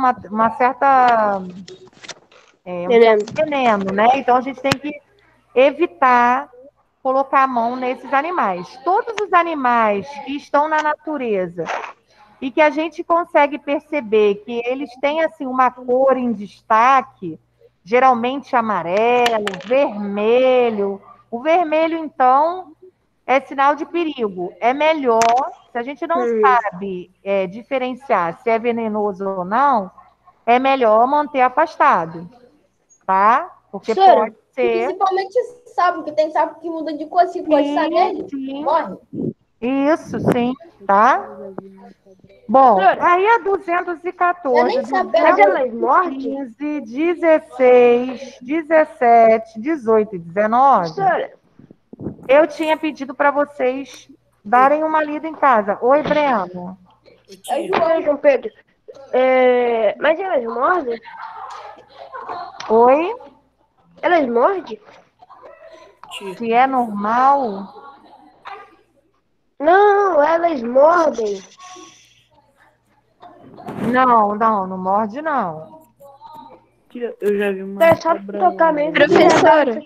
veneno, né? Então a gente tem que evitar colocar a mão nesses animais. Todos os animais que estão na natureza e que a gente consegue perceber que eles têm assim uma cor em destaque, geralmente amarelo, vermelho. O vermelho, então, é sinal de perigo. É melhor, se a gente não sabe diferenciar se é venenoso ou não, é melhor manter afastado, tá? Porque pode ser. Principalmente sapo, que tem sapo que muda de cor, se encostar nele, morre. Isso, sim, tá? Bom, aí a 214, 215, 16, 17, 18 e 19, eu tinha pedido para vocês darem uma lida em casa. Oi, Breno. João Pedro. Mas elas mordem? Oi? Elas mordem? Se é normal? Não, elas mordem. Não morde, não. Eu já vi uma. É só tocar mesmo. Professora.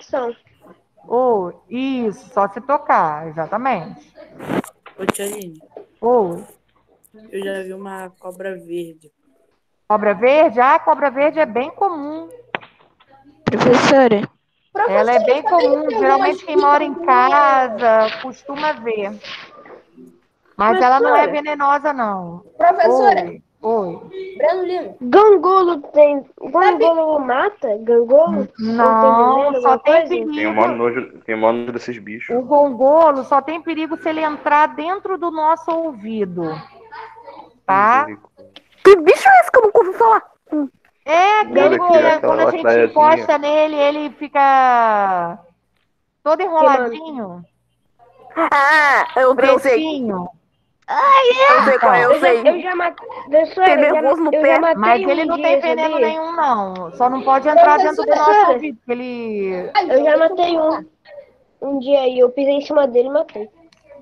Isso, só se tocar, exatamente. Ô, Tialine. Oi. Eu já vi uma cobra verde. Cobra verde? Ah, cobra verde é bem comum. Professora. Ela é bem comum. Geralmente quem mora em casa costuma ver. Mas ela não é venenosa, não. Professora. Oi. Breno Lima. Gangolo tem. Gangolo mata? Gangolo? Não, só tem perigo. Tem o maior nojo desses bichos. O gongolo só tem perigo se ele entrar dentro do nosso ouvido. Tá? Que bicho é esse que eu nunca ouvi falar? É aquele que quando a gente encosta nele, ele fica todo enroladinho. Ah, eu sei. Pretinho. Eu sei qual é, eu sei. Eu já matei. Tem nervoso no pé. Mas ele não tem veneno nenhum, não. Só não pode entrar dentro do nosso ouvido. Ele... Eu já matei um dia aí. Eu pisei em cima dele e matei.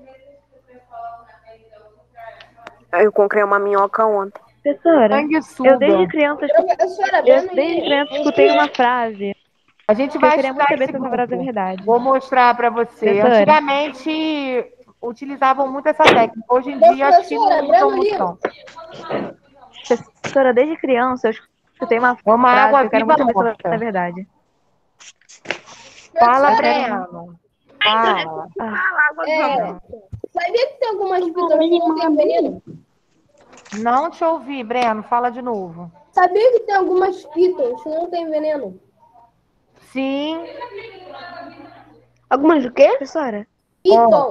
Eu comprei uma minhoca ontem. Professora, eu desde criança escutei uma frase. A gente vai eu queria muito estudar saber se essa frase é verdade. Vou mostrar para você. Professora. Antigamente utilizavam muito essa técnica. Hoje em dia acho que não usam muito, não. Professora, desde criança eu escutei uma Uma frase água que eu quero viva muito saber morta. se é verdade. Fala, Breno. Fala. Sabia que tem algumas pitas que não tem veneno? Não te ouvi, Breno. Fala de novo. Sabia que tem algumas pitas que não tem veneno? Sim. Algumas o quê? Professora? Piton.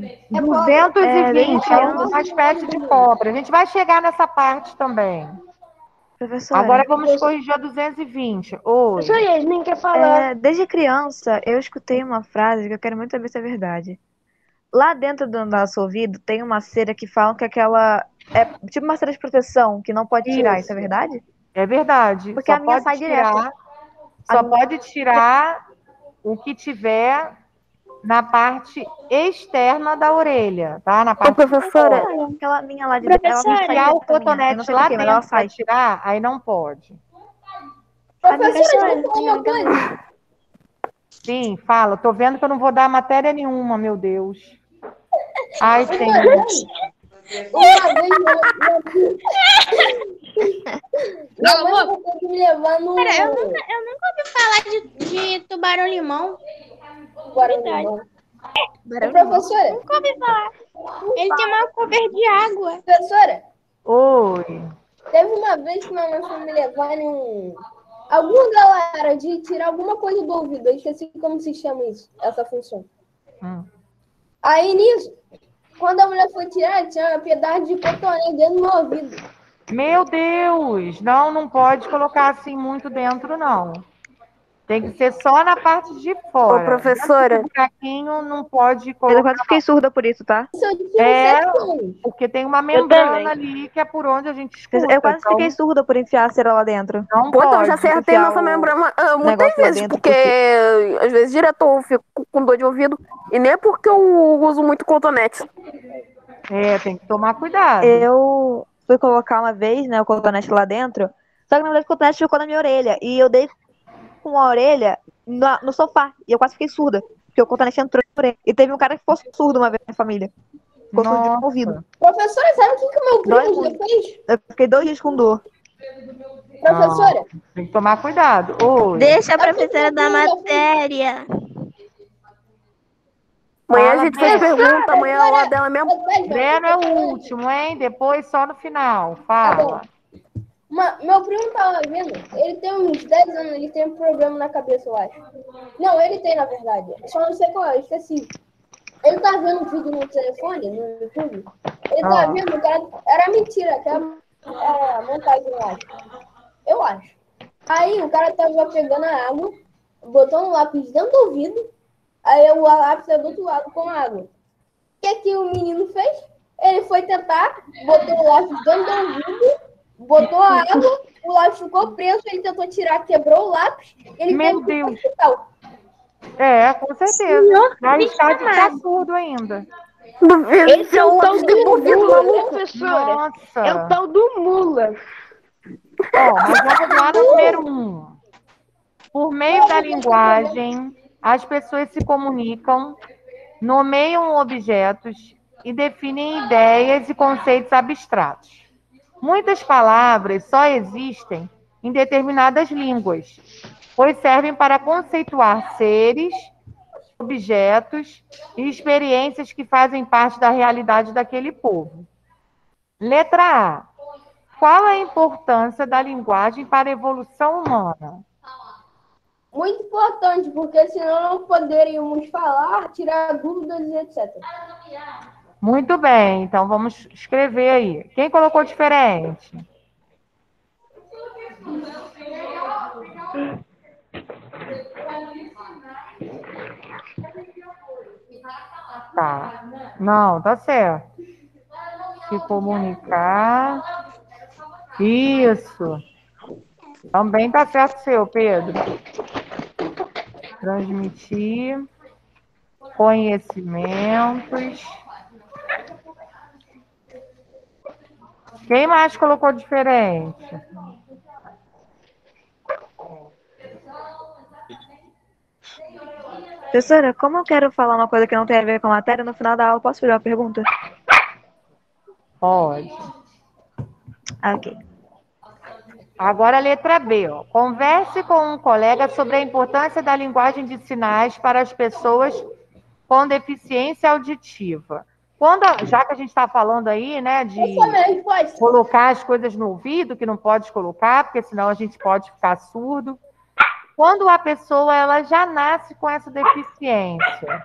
220 é uma espécie de cobra. A gente vai chegar nessa parte também. Professora. Agora vamos corrigir a 220. Oi. Professora Yasmin quer falar. Desde criança eu escutei uma frase que eu quero muito saber se é verdade. Lá dentro do nosso ouvido tem uma cera que falam que aquela é tipo uma cera de proteção que não pode tirar. Isso é verdade? É verdade. Porque a minha sai direto. Só pode tirar o que tiver na parte externa da orelha, tá? Na parte professora, aquela minha lá de dentro. Se tirar o cotonete lá dentro ela vai tirar, aí não pode. Professora, uma coisa. Sim, fala. Tô vendo que eu não vou dar matéria nenhuma, meu Deus. Ai, Senhor. Uma vez eu me levar no... Pera, eu nunca ouvi falar de tubarão-limão. Tubarão-limão. Professora? Nunca ouvi falar. Ele tem uma cor de água. Professora? Oi. Teve uma vez que minha mãe foi me levar em alguma galera de tirar alguma coisa do ouvido. Eu esqueci como se chama isso, essa função. Aí nisso, quando a mulher foi tirar, tinha um pedaço de cotonete dentro do meu ouvido. Meu Deus! Não pode colocar assim muito dentro, não. Tem que ser só na parte de fora. Ô, professora. O buraquinho não pode Eu colocar. quase fiquei surda por isso, tá? Porque tem uma membrana ali que é por onde a gente escuta. Eu quase fiquei surda por enfiar a cera lá dentro. Não Pô, então eu pode já acertei enfiar nessa o membrana muitas negócio lá vezes, dentro, porque às vezes direto eu fico com dor de ouvido. E nem é porque eu uso muito cotonete. Tem que tomar cuidado. Eu fui colocar uma vez, né, o cotonete lá dentro, só que na verdade o cotonete ficou na minha orelha. E eu dei com a orelha no sofá. E eu quase fiquei surda, porque o cotonete entrou na orelha. E teve um cara que ficou surdo uma vez na minha família. Ficou surdo de ouvido. Professora, sabe o que o meu primo já fez? Eu fiquei 2 dias com dor. Professora? Tem que tomar cuidado. Oi. Deixa a professora da matéria. Amanhã a gente faz pergunta, amanhã a hora dela mesmo. Breno é o último, hein? Depois só no final. Fala. Meu primo tava vendo, ele tem uns 10 anos, ele tem um problema na cabeça, eu acho. Não, ele tem, na verdade. Só não sei qual é, eu esqueci. Ele tá vendo um vídeo no telefone, no YouTube. Ele tá vendo, cara, era mentira, que era montagem, eu acho. Aí o cara tava pegando a água, botando um lápis dentro do ouvido, aí o lápis é do outro lado com a água. O que o menino fez? Ele foi tentar, botou o lápis dentro do ouvido, botou a água, o lápis ficou preso, ele tentou tirar, quebrou o lápis, ele Meu teve que ir pro Deus. hospital. Com certeza. Vai estar de absurdo ainda. Esse é o tal do Mula, professora. Nossa. É o tal do Mula. Mas vamos lá no número 1. Por meio da linguagem, as pessoas se comunicam, nomeiam objetos e definem ideias e conceitos abstratos. Muitas palavras só existem em determinadas línguas, pois servem para conceituar seres, objetos e experiências que fazem parte da realidade daquele povo. Letra A. Qual a importância da linguagem para a evolução humana? Muito importante, porque senão não poderíamos falar, tirar dúvidas e etc. Muito bem, então vamos escrever aí. Quem colocou diferente? Tá. Não, tá certo. Se comunicar. Isso. Também tá certo seu, Pedro. Transmitir conhecimentos. Quem mais colocou diferente? Professora, como eu quero falar uma coisa que não tem a ver com a matéria, no final da aula, posso fazer uma pergunta? Pode. Ok. Agora a letra B. Converse com um colega sobre a importância da linguagem de sinais para as pessoas com deficiência auditiva. Já que a gente está falando aí, né, de colocar as coisas no ouvido, que não pode colocar, porque senão a gente pode ficar surdo. Quando a pessoa ela já nasce com essa deficiência,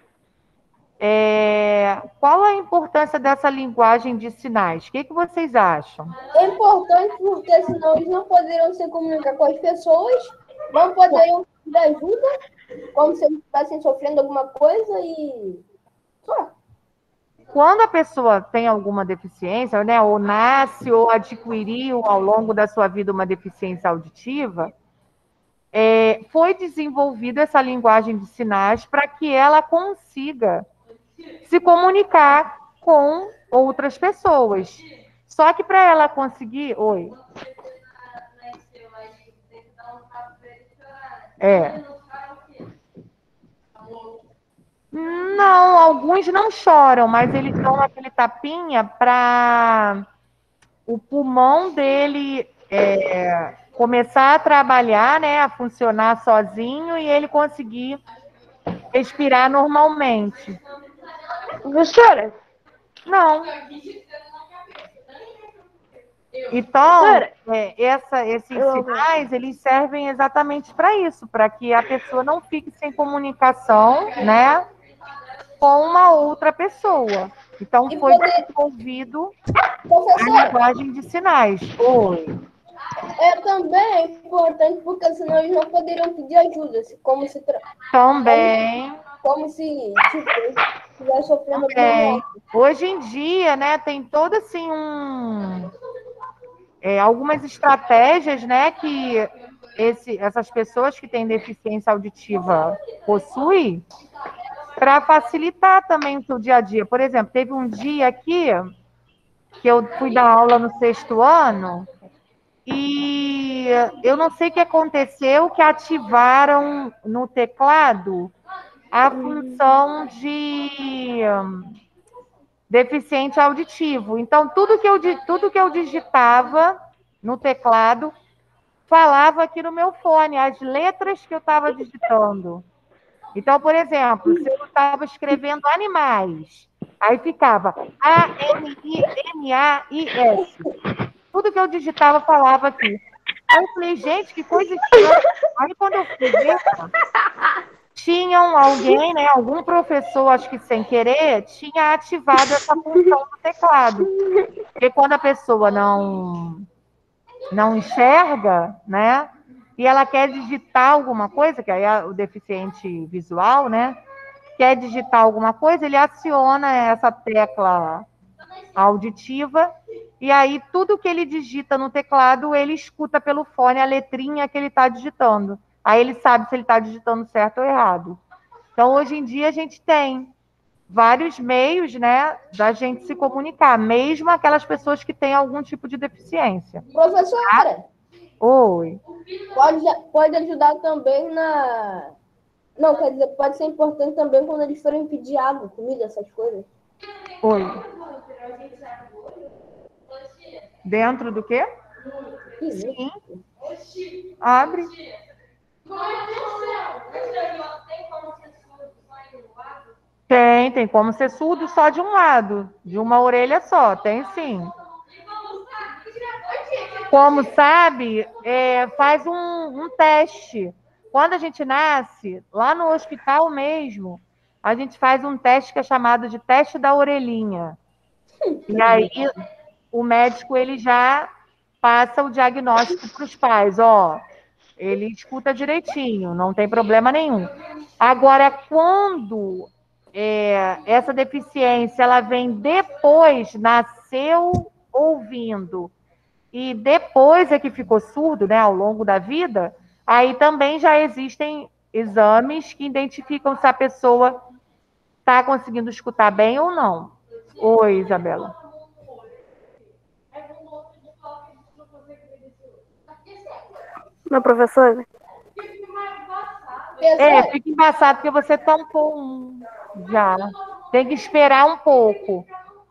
qual a importância dessa linguagem de sinais? O que vocês acham? É importante porque senão eles não poderiam se comunicar com as pessoas, não poderiam pedir ajuda, como se eles estivessem sofrendo alguma coisa e... Quando a pessoa tem alguma deficiência, né, ou nasce ou adquiriu ao longo da sua vida uma deficiência auditiva, foi desenvolvida essa linguagem de sinais para que ela consiga se comunicar com outras pessoas. Só que para ela conseguir... Oi. Não, alguns não choram, mas eles dão aquele tapinha para o pulmão dele começar a trabalhar, né, a funcionar sozinho e ele conseguir respirar normalmente. Professora? Não. Então, esses sinais, eles servem exatamente para isso, para que a pessoa não fique sem comunicação, né, com uma outra pessoa. Então, foi desenvolvido a linguagem de sinais. Oi. Também é importante porque senão eles não poderiam pedir ajuda, como se Também. como se tipo, estivesse sofrendo alguma Também. ameaça. Hoje em dia, né, tem todo assim algumas estratégias, né, que essas pessoas que têm deficiência auditiva possuem para facilitar também o seu dia a dia. Por exemplo, teve um dia aqui que eu fui dar aula no 6º ano e eu não sei o que aconteceu, que ativaram no teclado a função de deficiente auditivo. Então, tudo que eu digitava no teclado falava aqui no meu fone, as letras que eu estava digitando. Então, por exemplo, se eu estava escrevendo animais, aí ficava A-N-I-M-A-I-S. Tudo que eu digitava falava aqui. Aí eu falei, gente, que coisa estranha. Aí quando eu fui ver, tinham alguém, né, algum professor, acho que sem querer, tinha ativado essa função do teclado. Porque quando a pessoa não enxerga, né, e ela quer digitar alguma coisa, que aí é o deficiente visual, né, quer digitar alguma coisa, ele aciona essa tecla auditiva, e aí tudo que ele digita no teclado, ele escuta pelo fone a letrinha que ele está digitando. Aí ele sabe se ele está digitando certo ou errado. Então, hoje em dia, a gente tem vários meios, né, da gente se comunicar, mesmo aquelas pessoas que têm algum tipo de deficiência. Professora, Oi. pode ajudar também na... Não, quer dizer, pode ser importante também quando eles forem pedir água, comida, essas coisas. Oi. Dentro do quê? Sim. Abre. Tem como ser surdo só de um lado, de uma orelha só, tem sim. Como sabe, faz um teste. Quando a gente nasce, lá no hospital mesmo, a gente faz um teste que é chamado de teste da orelhinha. E aí o médico ele já passa o diagnóstico para os pais, ó, ele escuta direitinho, não tem problema nenhum. Agora, quando essa deficiência ela vem depois, nasceu ouvindo, e depois é que ficou surdo, né, ao longo da vida, aí também já existem exames que identificam se a pessoa está conseguindo escutar bem ou não. Oi, Isabela. Não, professora? Fica embaçado porque você tampou um já. Tem que esperar um pouco.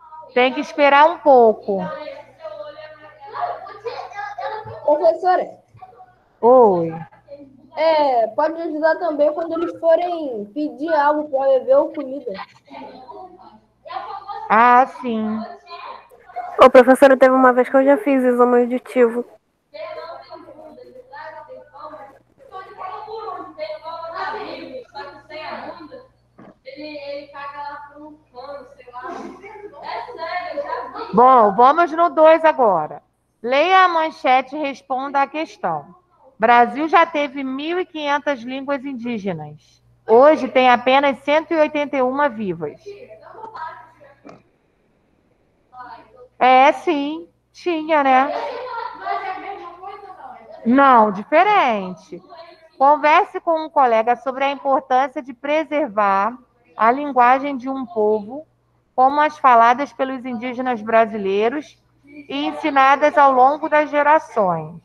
Professora. Oi. Pode ajudar também quando eles forem pedir algo para beber ou comida. Ah, sim. Ô, professora, teve uma vez que eu já fiz exame auditivo. Bom, vamos no 2 agora. Leia a manchete e responda a questão. Brasil já teve 1.500 línguas indígenas. Hoje tem apenas 181 vivas. Sim, tinha, né? Não, diferente. Converse com um colega sobre a importância de preservar a linguagem de um povo, como as faladas pelos indígenas brasileiros e ensinadas ao longo das gerações.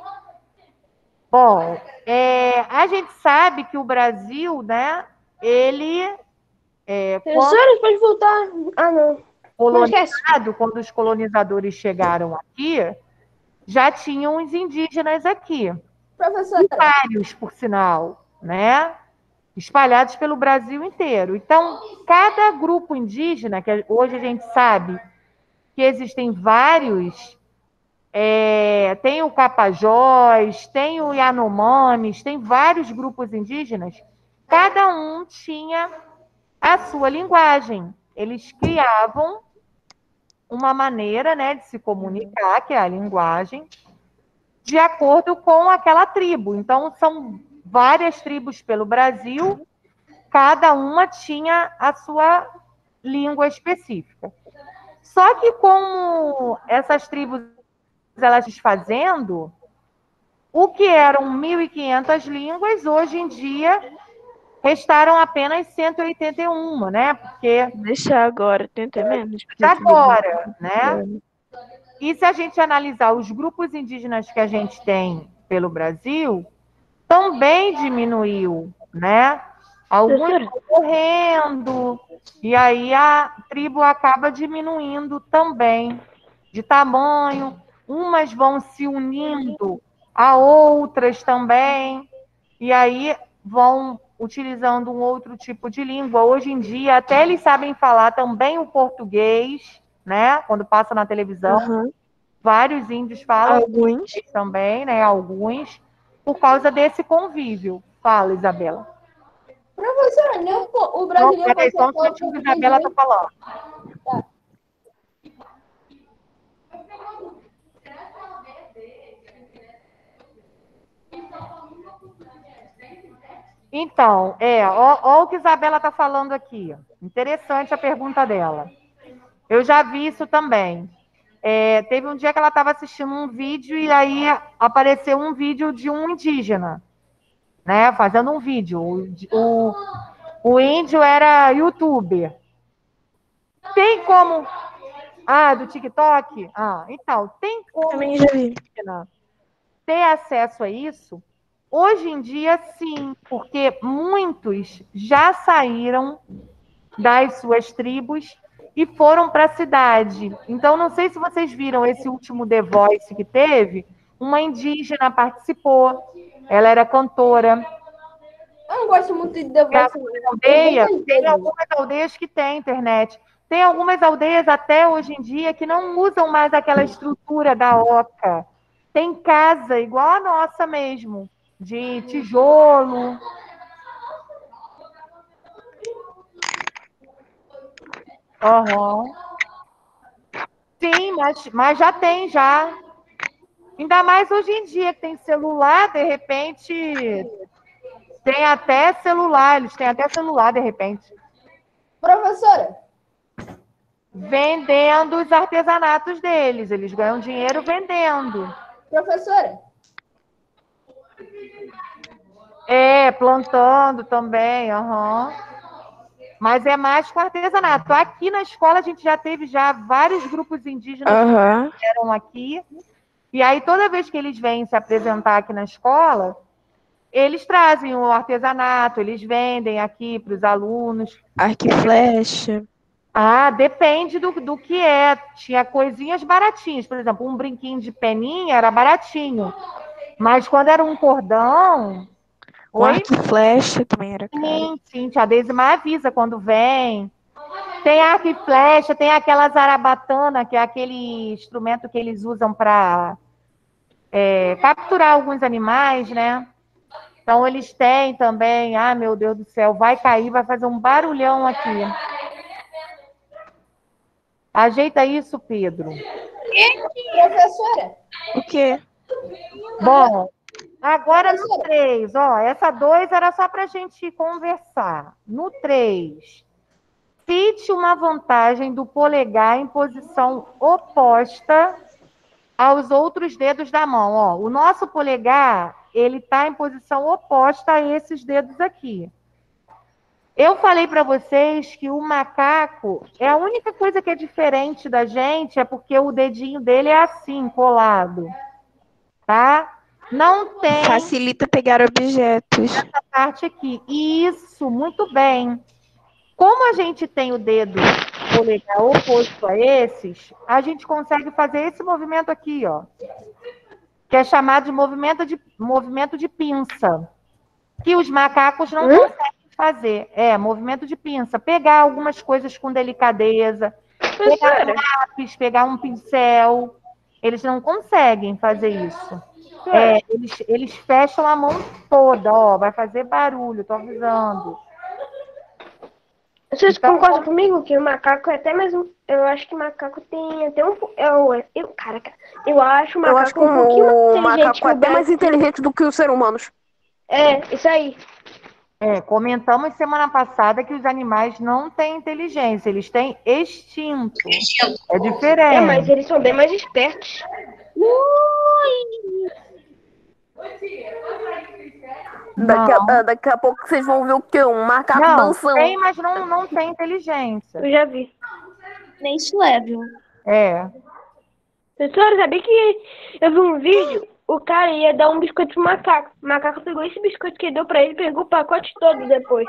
Bom, a gente sabe que o Brasil, né, ele... Professora, pode voltar. Ah, não. Colonizado, quando os colonizadores chegaram aqui, já tinham os indígenas aqui. Professora. E vários, por sinal, né? Espalhados pelo Brasil inteiro. Então, cada grupo indígena, que hoje a gente sabe que existem vários, tem o Capajós, tem o Yanomamis, tem vários grupos indígenas, cada um tinha a sua linguagem. Eles criavam uma maneira, né, de se comunicar, que é a linguagem, de acordo com aquela tribo. Então, são várias tribos pelo Brasil, cada uma tinha a sua língua específica. Só que como essas tribos elas desfazendo, o que eram 1.500 línguas, hoje em dia restaram apenas 181, né? Porque Deixar agora, tem até menos. agora, né? E se a gente analisar os grupos indígenas que a gente tem pelo Brasil, também diminuiu, né? Alguns estão morrendo, e aí a tribo acaba diminuindo também de tamanho. Umas vão se unindo a outras também, e aí vão utilizando um outro tipo de língua. Hoje em dia, até eles sabem falar também o português, né? Quando passa na televisão. Uhum. Vários índios falam Alguns também, né? Alguns, por causa desse convívio. Fala, Isabela. Professora, o brasileiro Peraí, só um minutinho que a Isabela está falando. Tá. Então, ó o que a Isabela está falando aqui. Interessante a pergunta dela. Eu já vi isso também. Teve um dia que ela estava assistindo um vídeo e aí apareceu um vídeo de um indígena, né? Fazendo um vídeo. O índio era youtuber. Tem como... do TikTok? Então, tem como também já vi. ter acesso a isso? Hoje em dia, sim, porque muitos já saíram das suas tribos e foram para a cidade. Então, não sei se vocês viram esse último The Voice que teve, uma indígena participou, ela era cantora. Eu não gosto muito de The Voice. Tem algumas aldeias que têm internet. Tem algumas aldeias até hoje em dia que não usam mais aquela estrutura da oca. Tem casa igual a nossa mesmo, de tijolo. Uhum. Sim, mas já tem, já. Ainda mais hoje em dia, que tem celular, de repente... Tem até celular, eles têm até celular, de repente. Professora. Vendendo os artesanatos deles. Eles ganham dinheiro vendendo. Professora. Plantando também, Mas é mais com artesanato. Aqui na escola a gente já teve vários grupos indígenas que vieram aqui. E aí, toda vez que eles vêm se apresentar aqui na escola, eles trazem o artesanato, eles vendem aqui para os alunos. Arco e flecha. Depende do que é. Tinha coisinhas baratinhas. Por exemplo, um brinquinho de peninha era baratinho. Mas quando era um cordão... O arco e flecha também era caro. Sim. Tia Deise avisa quando vem. Tem arco e flecha, tem aquela zarabatana, que é aquele instrumento que eles usam para capturar alguns animais, né? Então, eles têm também... meu Deus do céu, vai cair, vai fazer um barulhão aqui. Ajeita isso, Pedro. Professora. O quê? Bom, agora no 3, essa 2 era só para a gente conversar. No 3, cite uma vantagem do polegar em posição oposta aos outros dedos da mão. O nosso polegar, ele está em posição oposta a esses dedos aqui. Eu falei para vocês que o macaco, a única coisa que é diferente da gente é porque o dedinho dele é assim, colado. Tá? Não tem... Facilita pegar objetos. Essa parte aqui. Isso, muito bem. Como a gente tem o dedo polegar oposto a esses, a gente consegue fazer esse movimento aqui, que é chamado de movimento de pinça, que os macacos não conseguem fazer. Movimento de pinça. Pegar algumas coisas com delicadeza, pegar um lápis, pegar um pincel. Eles não conseguem fazer isso. Eles fecham a mão toda, vai fazer barulho, tô avisando. Vocês Então, concordam comigo que o macaco é até mesmo. Eu acho que o macaco tem até um. Caraca, eu acho o Eu acho macaco que um pouquinho mais o inteligente macaco que é o até mais branco. inteligente do que os seres humanos. É, isso aí. comentamos semana passada que os animais não têm inteligência, eles têm instinto. É É, mas diferente. eles são bem mais espertos. Não, Daqui a pouco vocês vão ver o quê? Um macaco não, dançando. tem, mas não tem inteligência. Eu já vi. Next level. É. Professora, sabia que eu vi um vídeo? O cara ia dar um biscoito pro macaco. O macaco pegou esse biscoito que ele deu pra ele e pegou o pacote todo depois.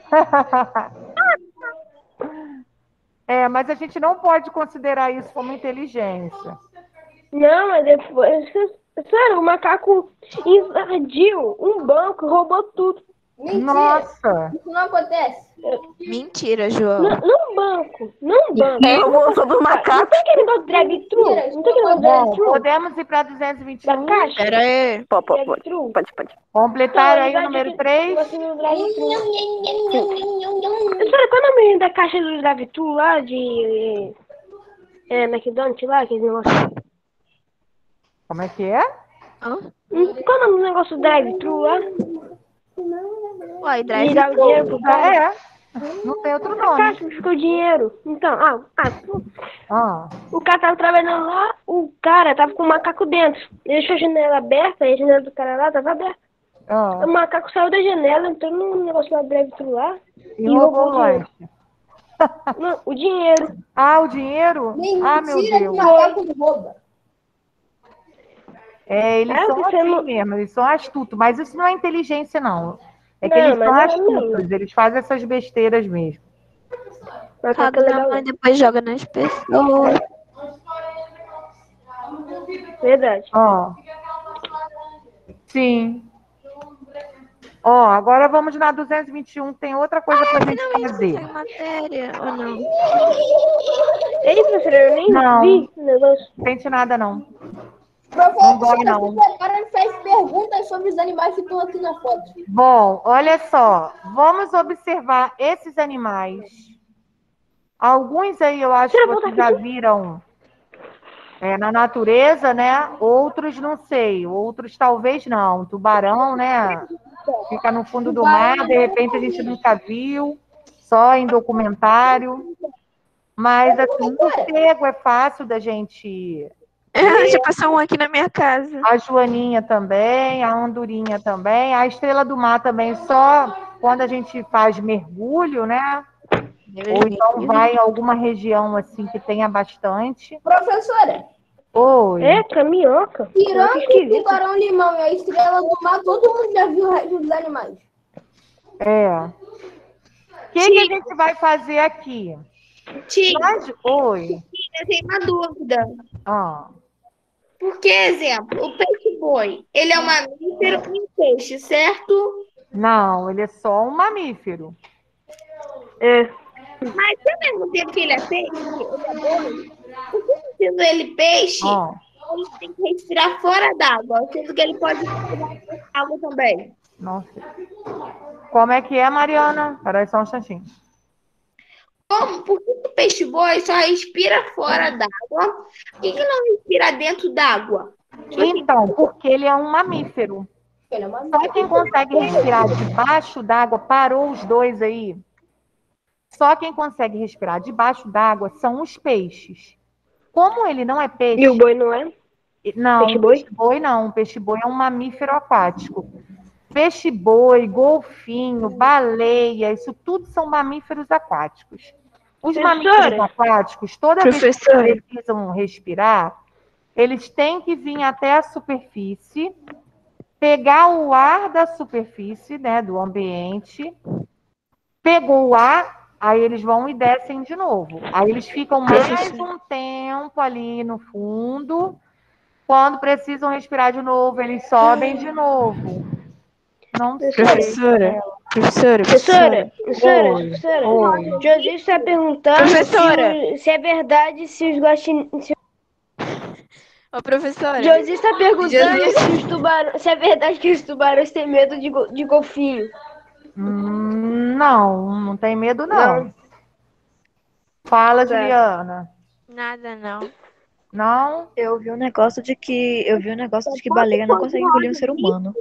Mas a gente não pode considerar isso como inteligência. Não, mas depois. Sério, o macaco invadiu um banco e roubou tudo. Mentira. Nossa! Isso não acontece. Mentira, João. Num banco. Num banco. É, eu vou sobre o Não macaco. tem aquele negócio de drive-thru? Não tem aquele negócio de Bom, drive-thru? podemos ir para Da 221. caixa? Pera aí. Pode. Drive-thru? Completar Não, aí o vai número ter 3. negócio do drive-thru. Professora, qual é o nome da caixa do drive-thru lá de. McDonald's lá, aquele negócio? Como é que é? Hã? Qual é o nome do negócio do drive-thru lá? Uai, E drive dá o dinheiro pro cara? Não tem outro A nome. caixa ficou o dinheiro. Então, o cara tava trabalhando lá, o cara tava com o macaco dentro. Ele deixou a janela aberta, e a janela do cara lá tava aberta. O macaco saiu da janela, entrou num negócio lá drive-thru lá E roubou o dinheiro. lanche. Não, o dinheiro. O dinheiro? Mentira Meu que Deus. macaco não rouba. Eles são você assim não- mesmo, eles são astutos. Mas isso não é inteligência, não. É que Não, eles mas são não é astutos, eles fazem essas besteiras mesmo. Macaco Caga é na legal. mãe, depois joga nas pessoas. Verdade. Sim. Agora vamos na 221, tem outra coisa pra gente fazer. Tem matéria ou não? Ei, professora, eu nem Não. vi o negócio. Não sente nada, não. Professor, Não dói, não. agora me faz perguntas sobre os animais que estão aqui na foto. Bom, olha só. Vamos observar esses animais. Alguns aí eu acho que vocês já viram na natureza, né? Outros não sei. Outros talvez não. Tubarão, né? Fica no fundo do mar, de repente a gente nunca viu. Só em documentário. Mas, assim, morcego é fácil da gente... Já passou um aqui na minha casa. A joaninha também, a andorinha também, a estrela do mar também, só quando a gente faz mergulho, né? Ou então vai em alguma região assim que tenha bastante. Professora, Oi. Eca, minhoca. tirando o tubarão-limão e a estrela do mar, todo mundo já viu o resto dos animais. O que a gente vai fazer aqui? Tia, Oi. eu tenho uma dúvida. Ah. Por exemplo, o peixe-boi, ele é um mamífero e um peixe, certo? Não, ele é só um mamífero. Mas se ao mesmo tempo que ele é peixe, ele é boi, por que sendo ele peixe, ele tem que respirar fora d'água, sendo que ele pode respirar água também? Nossa. Como é que é, Mariana? Peraí só um instantinho. Por que o peixe-boi só respira fora d'água? Por que não respira dentro d'água? Então, porque ele é um mamífero. Só quem consegue respirar debaixo d'água, parou os dois aí. Só quem consegue respirar debaixo d'água são os peixes. Como ele não é peixe... E o boi não é? Não, Peixe-boi? peixe-boi não. Peixe-boi é um mamífero aquático. Peixe-boi, golfinho, baleia, isso tudo são mamíferos aquáticos. Os mamíferos aquáticos, toda vez que eles precisam respirar, eles têm que vir até a superfície, pegar o ar da superfície, né, do ambiente, pegou o ar, aí eles vão e descem de novo. Aí eles ficam mais um tempo ali no fundo. Quando precisam respirar de novo, eles sobem de novo. Não sei. Professora. Josi está perguntando se é verdade se os guaxinins... Ô, professora. Josi está perguntando se é verdade que os tubarões têm medo de golfinho. Não tem medo, não. Fala, Juliana. Nada, não. Não? Eu vi um negócio de que baleia não consegue engolir um ser humano.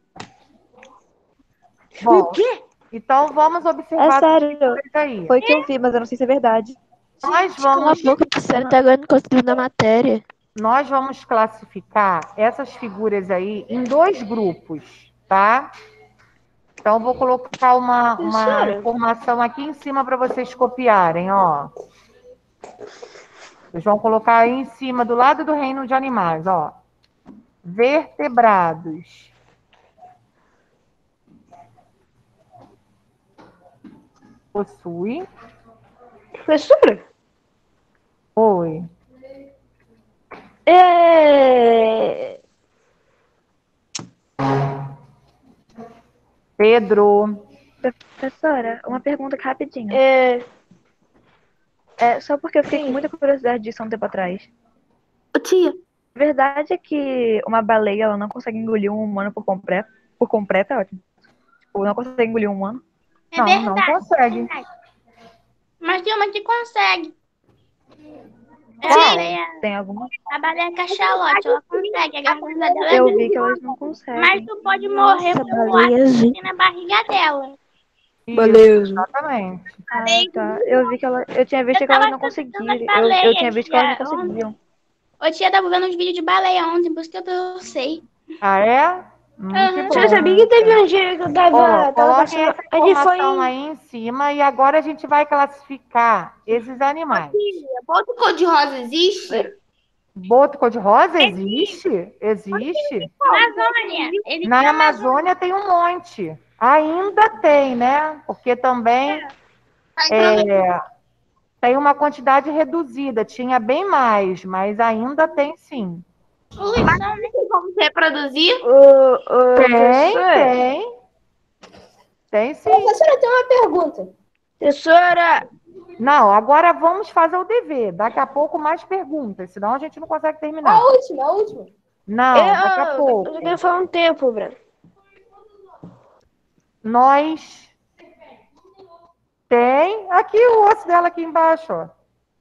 Bom, O quê? então vamos observar É sério. isso aí. Foi que eu vi, mas eu não sei se é verdade. Nós Cala a vamos, boca, você até agora não conseguiu na matéria. nós vamos classificar essas figuras aí em 2 grupos, tá? Então, vou colocar uma informação aqui em cima para vocês copiarem, ó. Vocês vão colocar aí em cima, do lado do reino de animais, ó. Vertebrados. Possui. Professora? Oi. Pedro. Professora, uma pergunta aqui rapidinho. Só porque eu fiquei com muita curiosidade disso há um tempo atrás. Tia. Verdade é que uma baleia ela não consegue engolir um humano por completo? Por completo é ótimo. Tipo, não consegue engolir um humano? É verdade. Não consegue. É verdade. Mas tem uma que consegue. Tem alguma? A baleia cachalote, ela consegue. A garganta dela é Eu grande. vi que elas não conseguem. Mas tu pode morrer Nossa, com o baleia ar azul. na barriga dela. Beleza. Exatamente. Ah, tá. Eu vi que eu tinha visto que elas não conseguiam. Eu tinha visto que elas não conseguiam. Ô tia, tava vendo uns vídeos de baleia ontem, por isso que eu sei. Ah, é? Que bom. Você sabia que teve um dia que eu tava Coloquem passando. essa A gente foi informação aí em cima e agora a gente vai classificar esses animais. Boto cor-de-rosa existe? Boto cor-de-rosa existe? Existe. Amazônia. Ele Na Amazônia tem um monte. Ainda tem, né? Porque também tem uma quantidade reduzida. Tinha bem mais, mas ainda tem sim. Mas não tem como se reproduzir? Tem sim. Professora, tem uma pergunta. Professora! Não, agora vamos fazer o dever. Daqui a pouco mais perguntas, senão a gente não consegue terminar. A última. Não, daqui a pouco. Eu quero falar um tempo, Breno. Nós tem aqui o osso dela aqui embaixo, ó.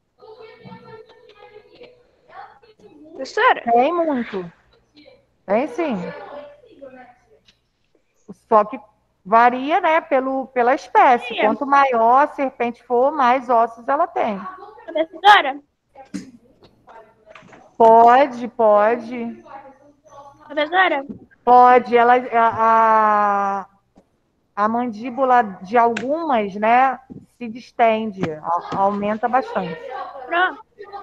Professora? Tem muito. Tem sim. Só que varia, né, pela espécie. Quanto maior a serpente for, mais ossos ela tem. Professora? Pode. Professora? Pode. A mandíbula de algumas, né, se distende, aumenta bastante. Pronto.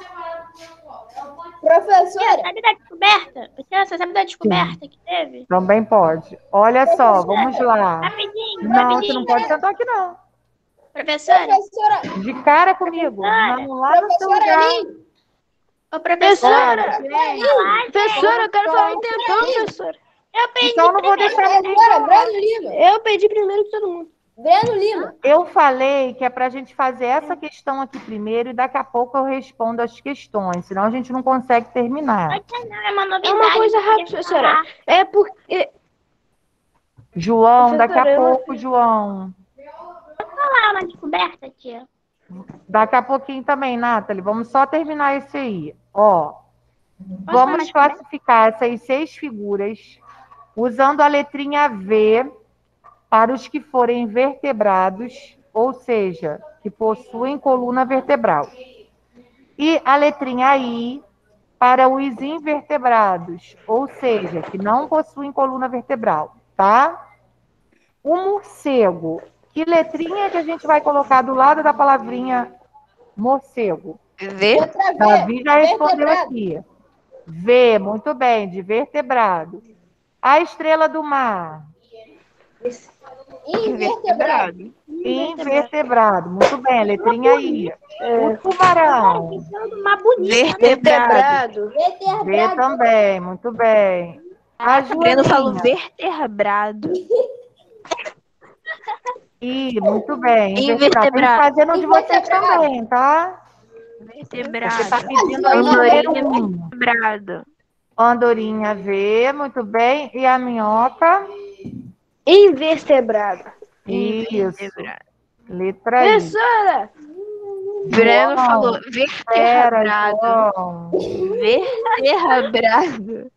Professora? Sabe da descoberta? Você sabe da descoberta que teve? Também pode. Olha só, vamos lá. Rapidinho. Não, você não pode sentar aqui, não. Professora? De cara comigo. Não, lá no seu lugar. Ô, professora! Professora, eu quero falar um tempão, professora. Eu pedi Então não vou deixar ninguém Professora, Breno Lima. Eu pedi primeiro que todo mundo. Breno Lima. Eu falei que é para a gente fazer essa questão aqui primeiro e daqui a pouco eu respondo as questões, senão a gente não consegue terminar. Não, é uma novidade. É uma coisa rápida, professora. É porque... João, daqui a Professora, pouco, João. Vou falar uma descoberta, tia. Daqui a pouquinho também, Nathalie. Vamos só terminar esse aí. Ó, vamos classificar essas 6 figuras usando a letrinha V para os que forem vertebrados, ou seja, que possuem coluna vertebral. E a letrinha I para os invertebrados, ou seja, que não possuem coluna vertebral, tá? O morcego, que letrinha que a gente vai colocar do lado da palavrinha morcego? V. Davi já respondeu aqui. V, muito bem, de vertebrado. A estrela do mar. Invertebrado. Invertebrado, muito bem, a letrinha I. O tubarão. Uma bonita. Vertebrado. V também, muito bem. A Breno falou joaninha. vertebrado. I, muito bem. Invertebrado. Tem que fazer no de vocês também, tá? Vertebrado. Você está pedindo aí o número 1. Vertebrado. Andorinha V, muito bem. E a minhoca? Invertebrado. Isso. Letra I. Professora! Breno João, falou pera, vertebrado. João. Vertebrado.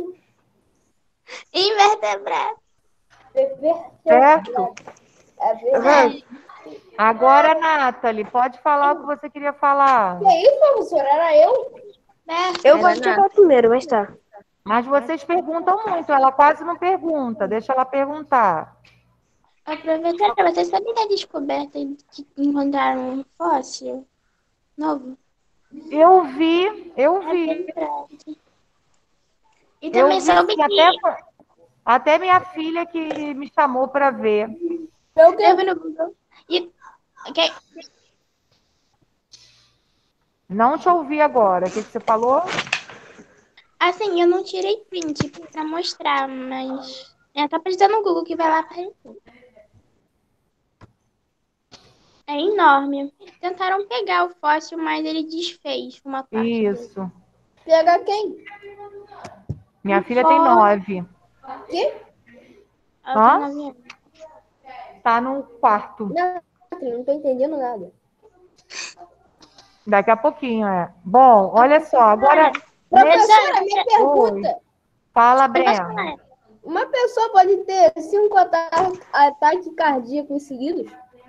Invertebrado. Certo? É verdade. Agora, Nathalie, pode falar o que você queria falar. Que isso, professora? Era eu? Eu posso chegar primeiro, mas tá. Mas vocês perguntam muito, ela quase não pergunta. Deixa ela perguntar. Ô, professora, você sabe da descoberta de que encontraram um fóssil novo? Eu vi. E também soube que... Até minha filha que me chamou para ver. Eu vi no Google. Ok. Não te ouvi agora. O que você falou? Assim, eu não tirei print pra mostrar, mas... tá precisando no Google que vai lá pra gente. É enorme. Tentaram pegar o fóssil, mas ele desfez uma parte. Isso. Pega quem? Minha filha tem 9. Que? Ela tem 9 anos. Tá no quarto. Não tô entendendo nada. Daqui a pouquinho, é. Bom, olha só, agora... Professora, minha pergunta. Oi. Fala, Breno. Uma pessoa pode ter 5 ataques cardíacos seguidos?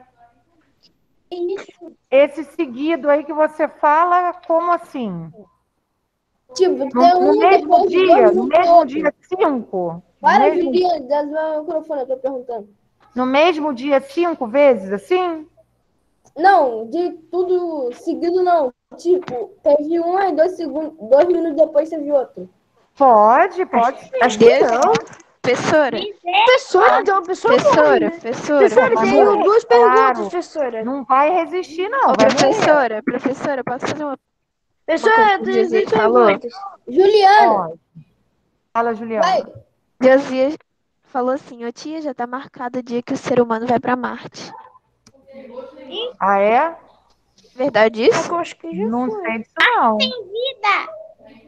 Esse seguido aí que você fala, como assim? Tipo, No tem um mesmo dia, no mesmo outro. dia 5? Para, Juliana, desliga o microfone, eu tô perguntando. No mesmo dia 5 vezes, assim? Não, de tudo seguido não. Tipo, teve um e 2 segundos, 2 minutos depois teve outro. Pode sim. Acho que não. Professora. Professora, tenho 2 perguntas, professora. Não vai resistir, não. Ô, Vai morrer. professora, posso fazer uma Professora, eu coisa que o tenho 2 Josias falou? perguntas. Juliana, Fala, Juliana. vai. Josias falou assim, ô tia, já tá marcado o dia que o ser humano vai pra Marte. Ah, é? Verdade isso? Eu acho que já Não foi. sei disso, não. Tem vida!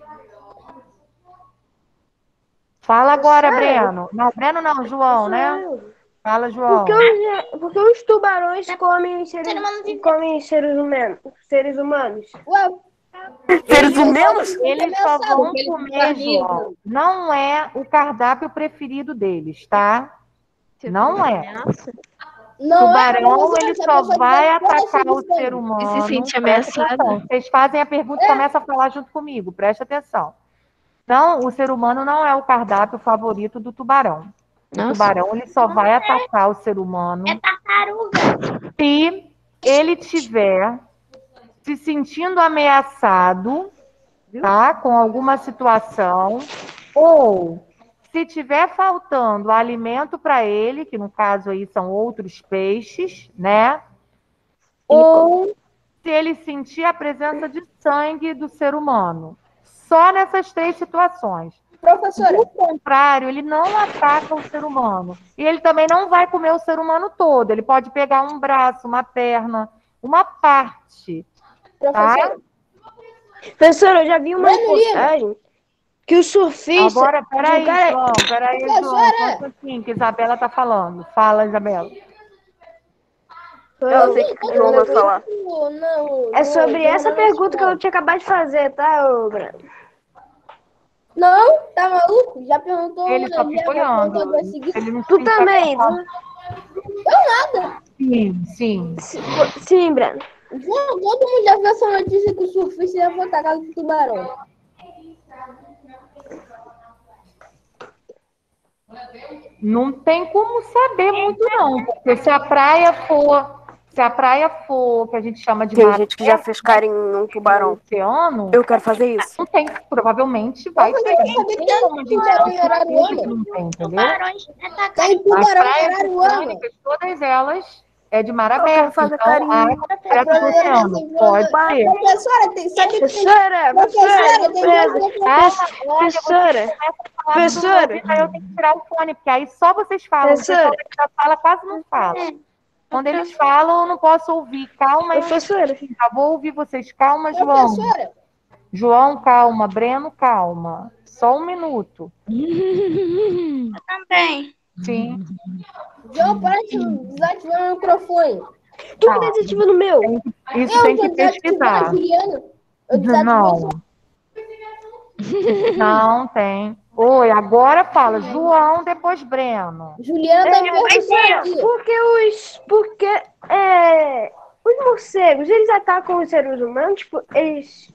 Fala agora, Breno. Não, Breno não, João, né? Fala, João. Porque os tubarões comem seres humanos. Ué, Seres humanos? Eles só Começa vão aquele comer, João. Não é o cardápio preferido deles, tá? Não é. Nossa. não Tubarão, é, ele você só pode vai dizer qual atacar o é ser humano. E se sente Presta ameaçado? atenção. Vocês fazem a pergunta e começam a falar junto comigo. Presta atenção. Então, o ser humano não é o cardápio favorito do tubarão. O Nossa. tubarão, ele só vai atacar o ser humano É tartaruga. se ele tiver se sentindo ameaçado, tá? Com alguma situação, ou se tiver faltando alimento para ele, que no caso aí são outros peixes, né? Ou se ele sentir a presença de sangue do ser humano. Só nessas 3 situações. Professora, Do contrário, ele não ataca o ser humano. E ele também não vai comer o ser humano todo. Ele pode pegar um braço, uma perna, uma parte. professora, Professora, eu já vi uma reportagem que o surfista... Agora, peraí, o cara- João, só um pouquinho, que a Isabela tá falando. Fala, Isabela. Eu sei que o João vai falar. não, É sobre essa pergunta que eu tinha acabado de fazer, tá, ô Breno? Não, tá maluco? Já perguntou Ele só já fica olhando. Ele não Tu se também, interessa. Sim. Sim, Breno. Todo mundo já viu essa notícia que o surfista já foi atacado por tubarão. Não tem como saber muito, não. Porque se a praia for, que a gente chama de Tem mar gente que já fez carinho num tubarão. oceano, Eu quero fazer isso. não tem, provavelmente vai ter. Não tem como a gente Tubarão em Araruama? que não tem, entendeu? Tubarões atacaram. Tem As tubarão em praias Araruama. britânicas, todas elas é de mar Eu quero aberto. fazer Então, carinho. água direto do oceano. Pode ser. Professora, tem, sabe que tem... Professora, professora, Aí eu tenho que tirar o fone, porque aí só vocês falam. O pessoal Professora. que já fala quase não fala. Quando eles falam, eu não posso ouvir. Calma aí. Professora. Já vou ouvir vocês. Calma, João. Professora, João, calma. Breno, calma. Só 1 minuto. Também. Sim. João, para de desativar o microfone. Tu que desativa no meu. Isso tem que pesquisar. Não. Não tem. Oi, agora fala. João, depois Breno. Juliana tá me perguntando. Porque os morcegos, eles atacam os seres humanos? Tipo, eles...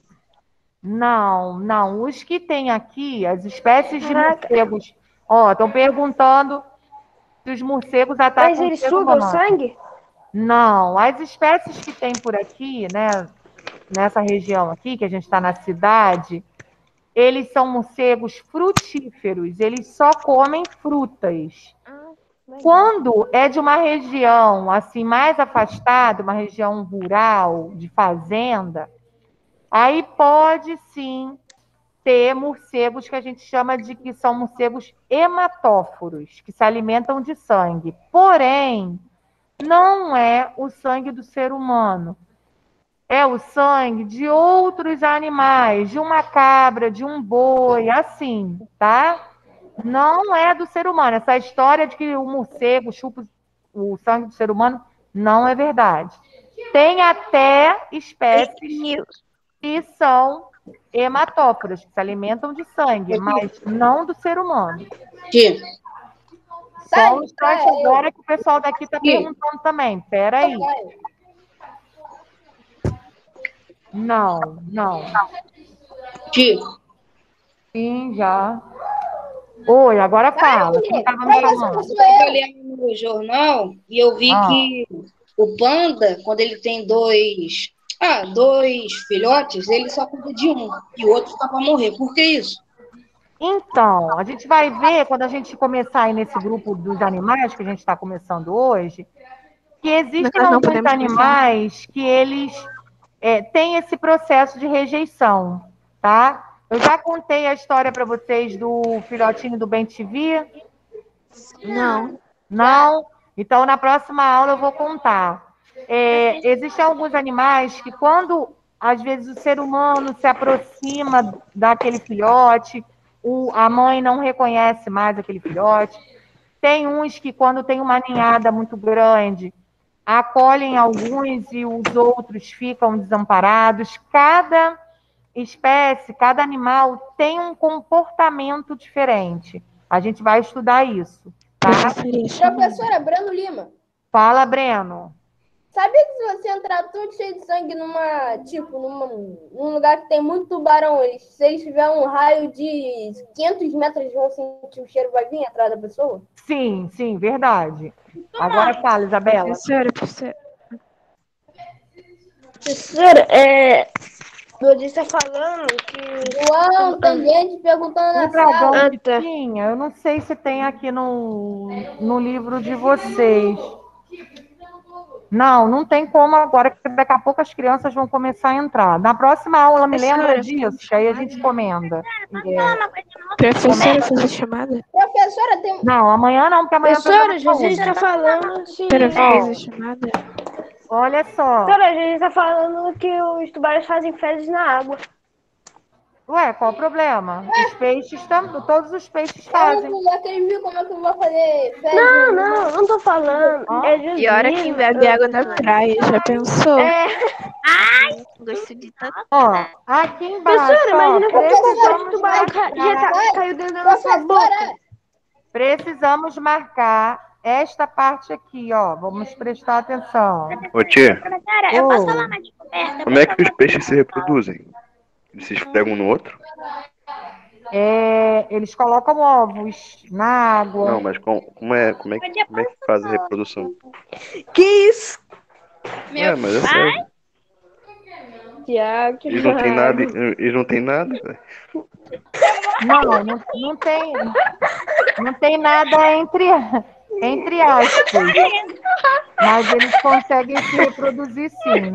Não. Os que tem aqui, as espécies de morcegos. Ó, estão perguntando se os morcegos atacam Mas eles o ser sugam humano. sangue? Não, as espécies que tem por aqui, né, nessa região aqui, que a gente está na cidade, eles são morcegos frutíferos, eles só comem frutas. Quando é de uma região assim mais afastada, uma região rural, de fazenda, aí pode sim ter morcegos que a gente chama de que são morcegos hematóforos, que se alimentam de sangue. Porém, não é o sangue do ser humano. É o sangue de outros animais, de uma cabra, de um boi, assim, tá? Não é do ser humano. Essa história de que o morcego chupa o sangue do ser humano não é verdade. Tem até espécies que são hematóforas, que se alimentam de sangue, mas não do ser humano. Só um instante agora que o pessoal daqui está perguntando também. Espera aí. Não. Sim, já. Oi, agora fala. Quem estava me chamando? Eu trabalhei no jornal e eu vi que o panda, quando ele tem dois filhotes, ele só cuida de um e o outro está para morrer. Por que isso? Então, a gente vai ver, quando a gente começar aí nesse grupo dos animais, que a gente está começando hoje, que existem alguns animais que eles têm esse processo de rejeição, tá? Eu já contei a história para vocês do filhotinho do Ben-TV? Não? Então, na próxima aula eu vou contar. Existem alguns animais que quando, às vezes, o ser humano se aproxima daquele filhote, a mãe não reconhece mais aquele filhote. Tem uns que, quando tem uma ninhada muito grande, acolhem alguns e os outros ficam desamparados. Cada espécie, cada animal tem um comportamento diferente. A gente vai estudar isso, tá? Professora Breno Lima. Fala, Breno. Sabia que se você entrar tudo cheio de sangue num lugar que tem muito tubarão, se eles tiverem um raio de 500 metros, eles vão sentir o cheiro, vai vir atrás da pessoa? Sim, verdade. Agora fala, Isabela. Professora, você está falando que... João, tem gente perguntando na sala. Eu não sei se tem aqui no livro de vocês. Não tem como agora, porque daqui a pouco as crianças vão começar a entrar. Na próxima aula, me lembra disso, que aí a gente comenta. Professora, fazer chamada? Professora, tem... Não, amanhã não, porque amanhã... Professora, a gente está falando... Fazer chamada? Olha só. Professora, a gente está falando que os tubarões fazem fezes na água. Ué, qual o problema? Os peixes, todos os peixes fazem. Como é que eu vou fazer fezes? Não tô falando. Pior é quem bebe água da praia, já pensou? Ai, gosto de tanto. Ó, aqui embaixo, professora, imagina que o tubarão caiu dentro da nossa boca. Precisamos marcar esta parte aqui, ó. Vamos prestar atenção. Ô, tia. Professora, eu posso falar uma descoberta? Como é que os peixes se reproduzem? Eles se esfregam um no outro? Eles colocam ovos na água. Não, mas como é que faz a reprodução? Que isso? Mas é sério. Tiago, Eles não têm nada, velho. Não tem nada entre aspas. Mas eles conseguem se reproduzir sim.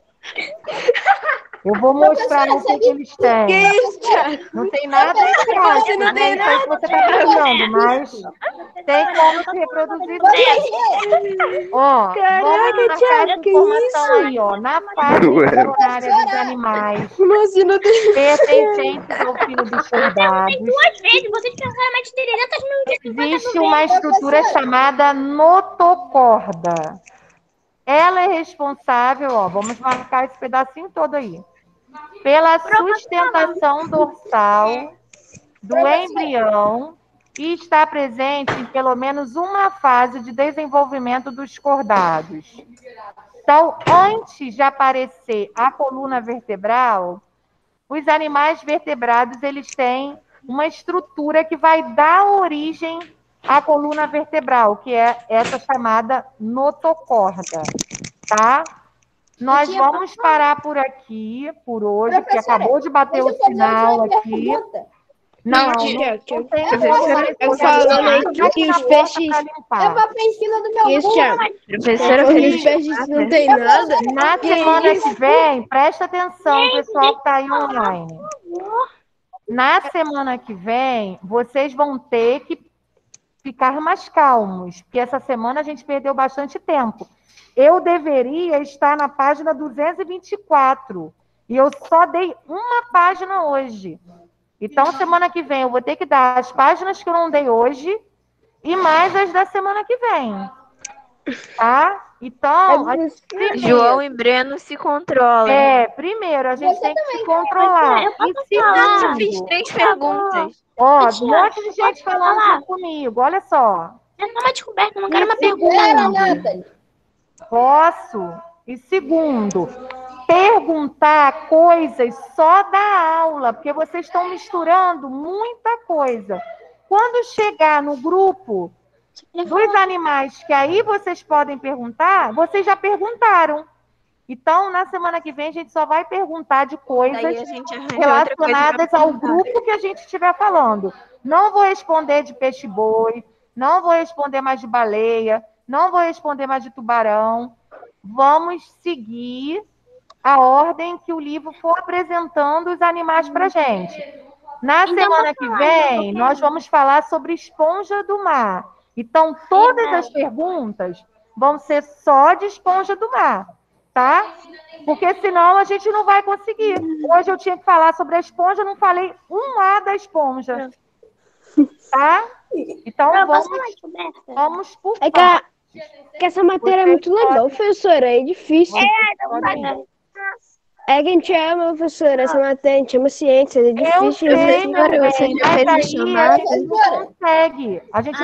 Eu vou mostrar o que eles têm. Que isso, Thiago? Não tem nada entre aspas. Você não tem nada. Você está pensando, mas tem como se reproduzir sim. Ó, vamos marcar essa informação aí, ó. Na fase embrionária dos animais pertencentes ao filo dos soldados. Duas vezes, vocês pensaram mais de 300 mil vezes. Existe uma estrutura chamada notocorda. ela é responsável, ó, vamos marcar esse pedacinho todo aí, pela sustentação dorsal do embrião e está presente em pelo menos uma fase de desenvolvimento dos cordados. Então, antes de aparecer a coluna vertebral, os animais vertebrados, eles têm uma estrutura que vai dar origem à coluna vertebral, que é essa chamada notocorda, tá? Nós vamos parar por aqui, por hoje, porque acabou de bater o sinal aqui. Não, eu falando aí que os peixes... Eu vou pesquisa do meu Isso, Google. Professora, Os peixes não tem nada. Na semana que vem, presta atenção, pessoal que está aí online. Na semana que vem, vocês vão ter que ficar mais calmos, porque essa semana a gente perdeu bastante tempo. Eu deveria estar na página 224, e eu só dei uma página hoje. Então, semana que vem, eu vou ter que dar as páginas que eu não dei hoje e mais as da semana que vem. Tá? Então, João e Breno se controlam. Primeiro, a gente tem que se controlar. Eu fiz 3 perguntas. Ó, um monte de gente falando junto comigo, olha só. É uma descoberta, não quero uma pergunta. Posso? E segundo, perguntar coisas só da aula, porque vocês estão misturando muita coisa. Quando chegar no grupo dos animais que aí vocês podem perguntar, vocês já perguntaram. Então, na semana que vem, a gente só vai perguntar de coisas relacionadas ao grupo que a gente estiver falando. Não vou responder de peixe-boi, não vou responder mais de baleia, não vou responder mais de tubarão. Vamos seguir a ordem que o livro for apresentando os animais para a gente. Na semana que vem, nós vamos falar sobre esponja do mar. Então, todas as perguntas vão ser só de esponja do mar, tá? Porque senão a gente não vai conseguir. Hoje eu tinha que falar sobre a esponja, não falei um A da esponja. Tá? Então, vamos por partes. Que essa matéria é muito legal, professora, é difícil. É que a gente ama, professora, essa matéria, a gente ama ciência, é difícil. Mas aí a gente consegue. A gente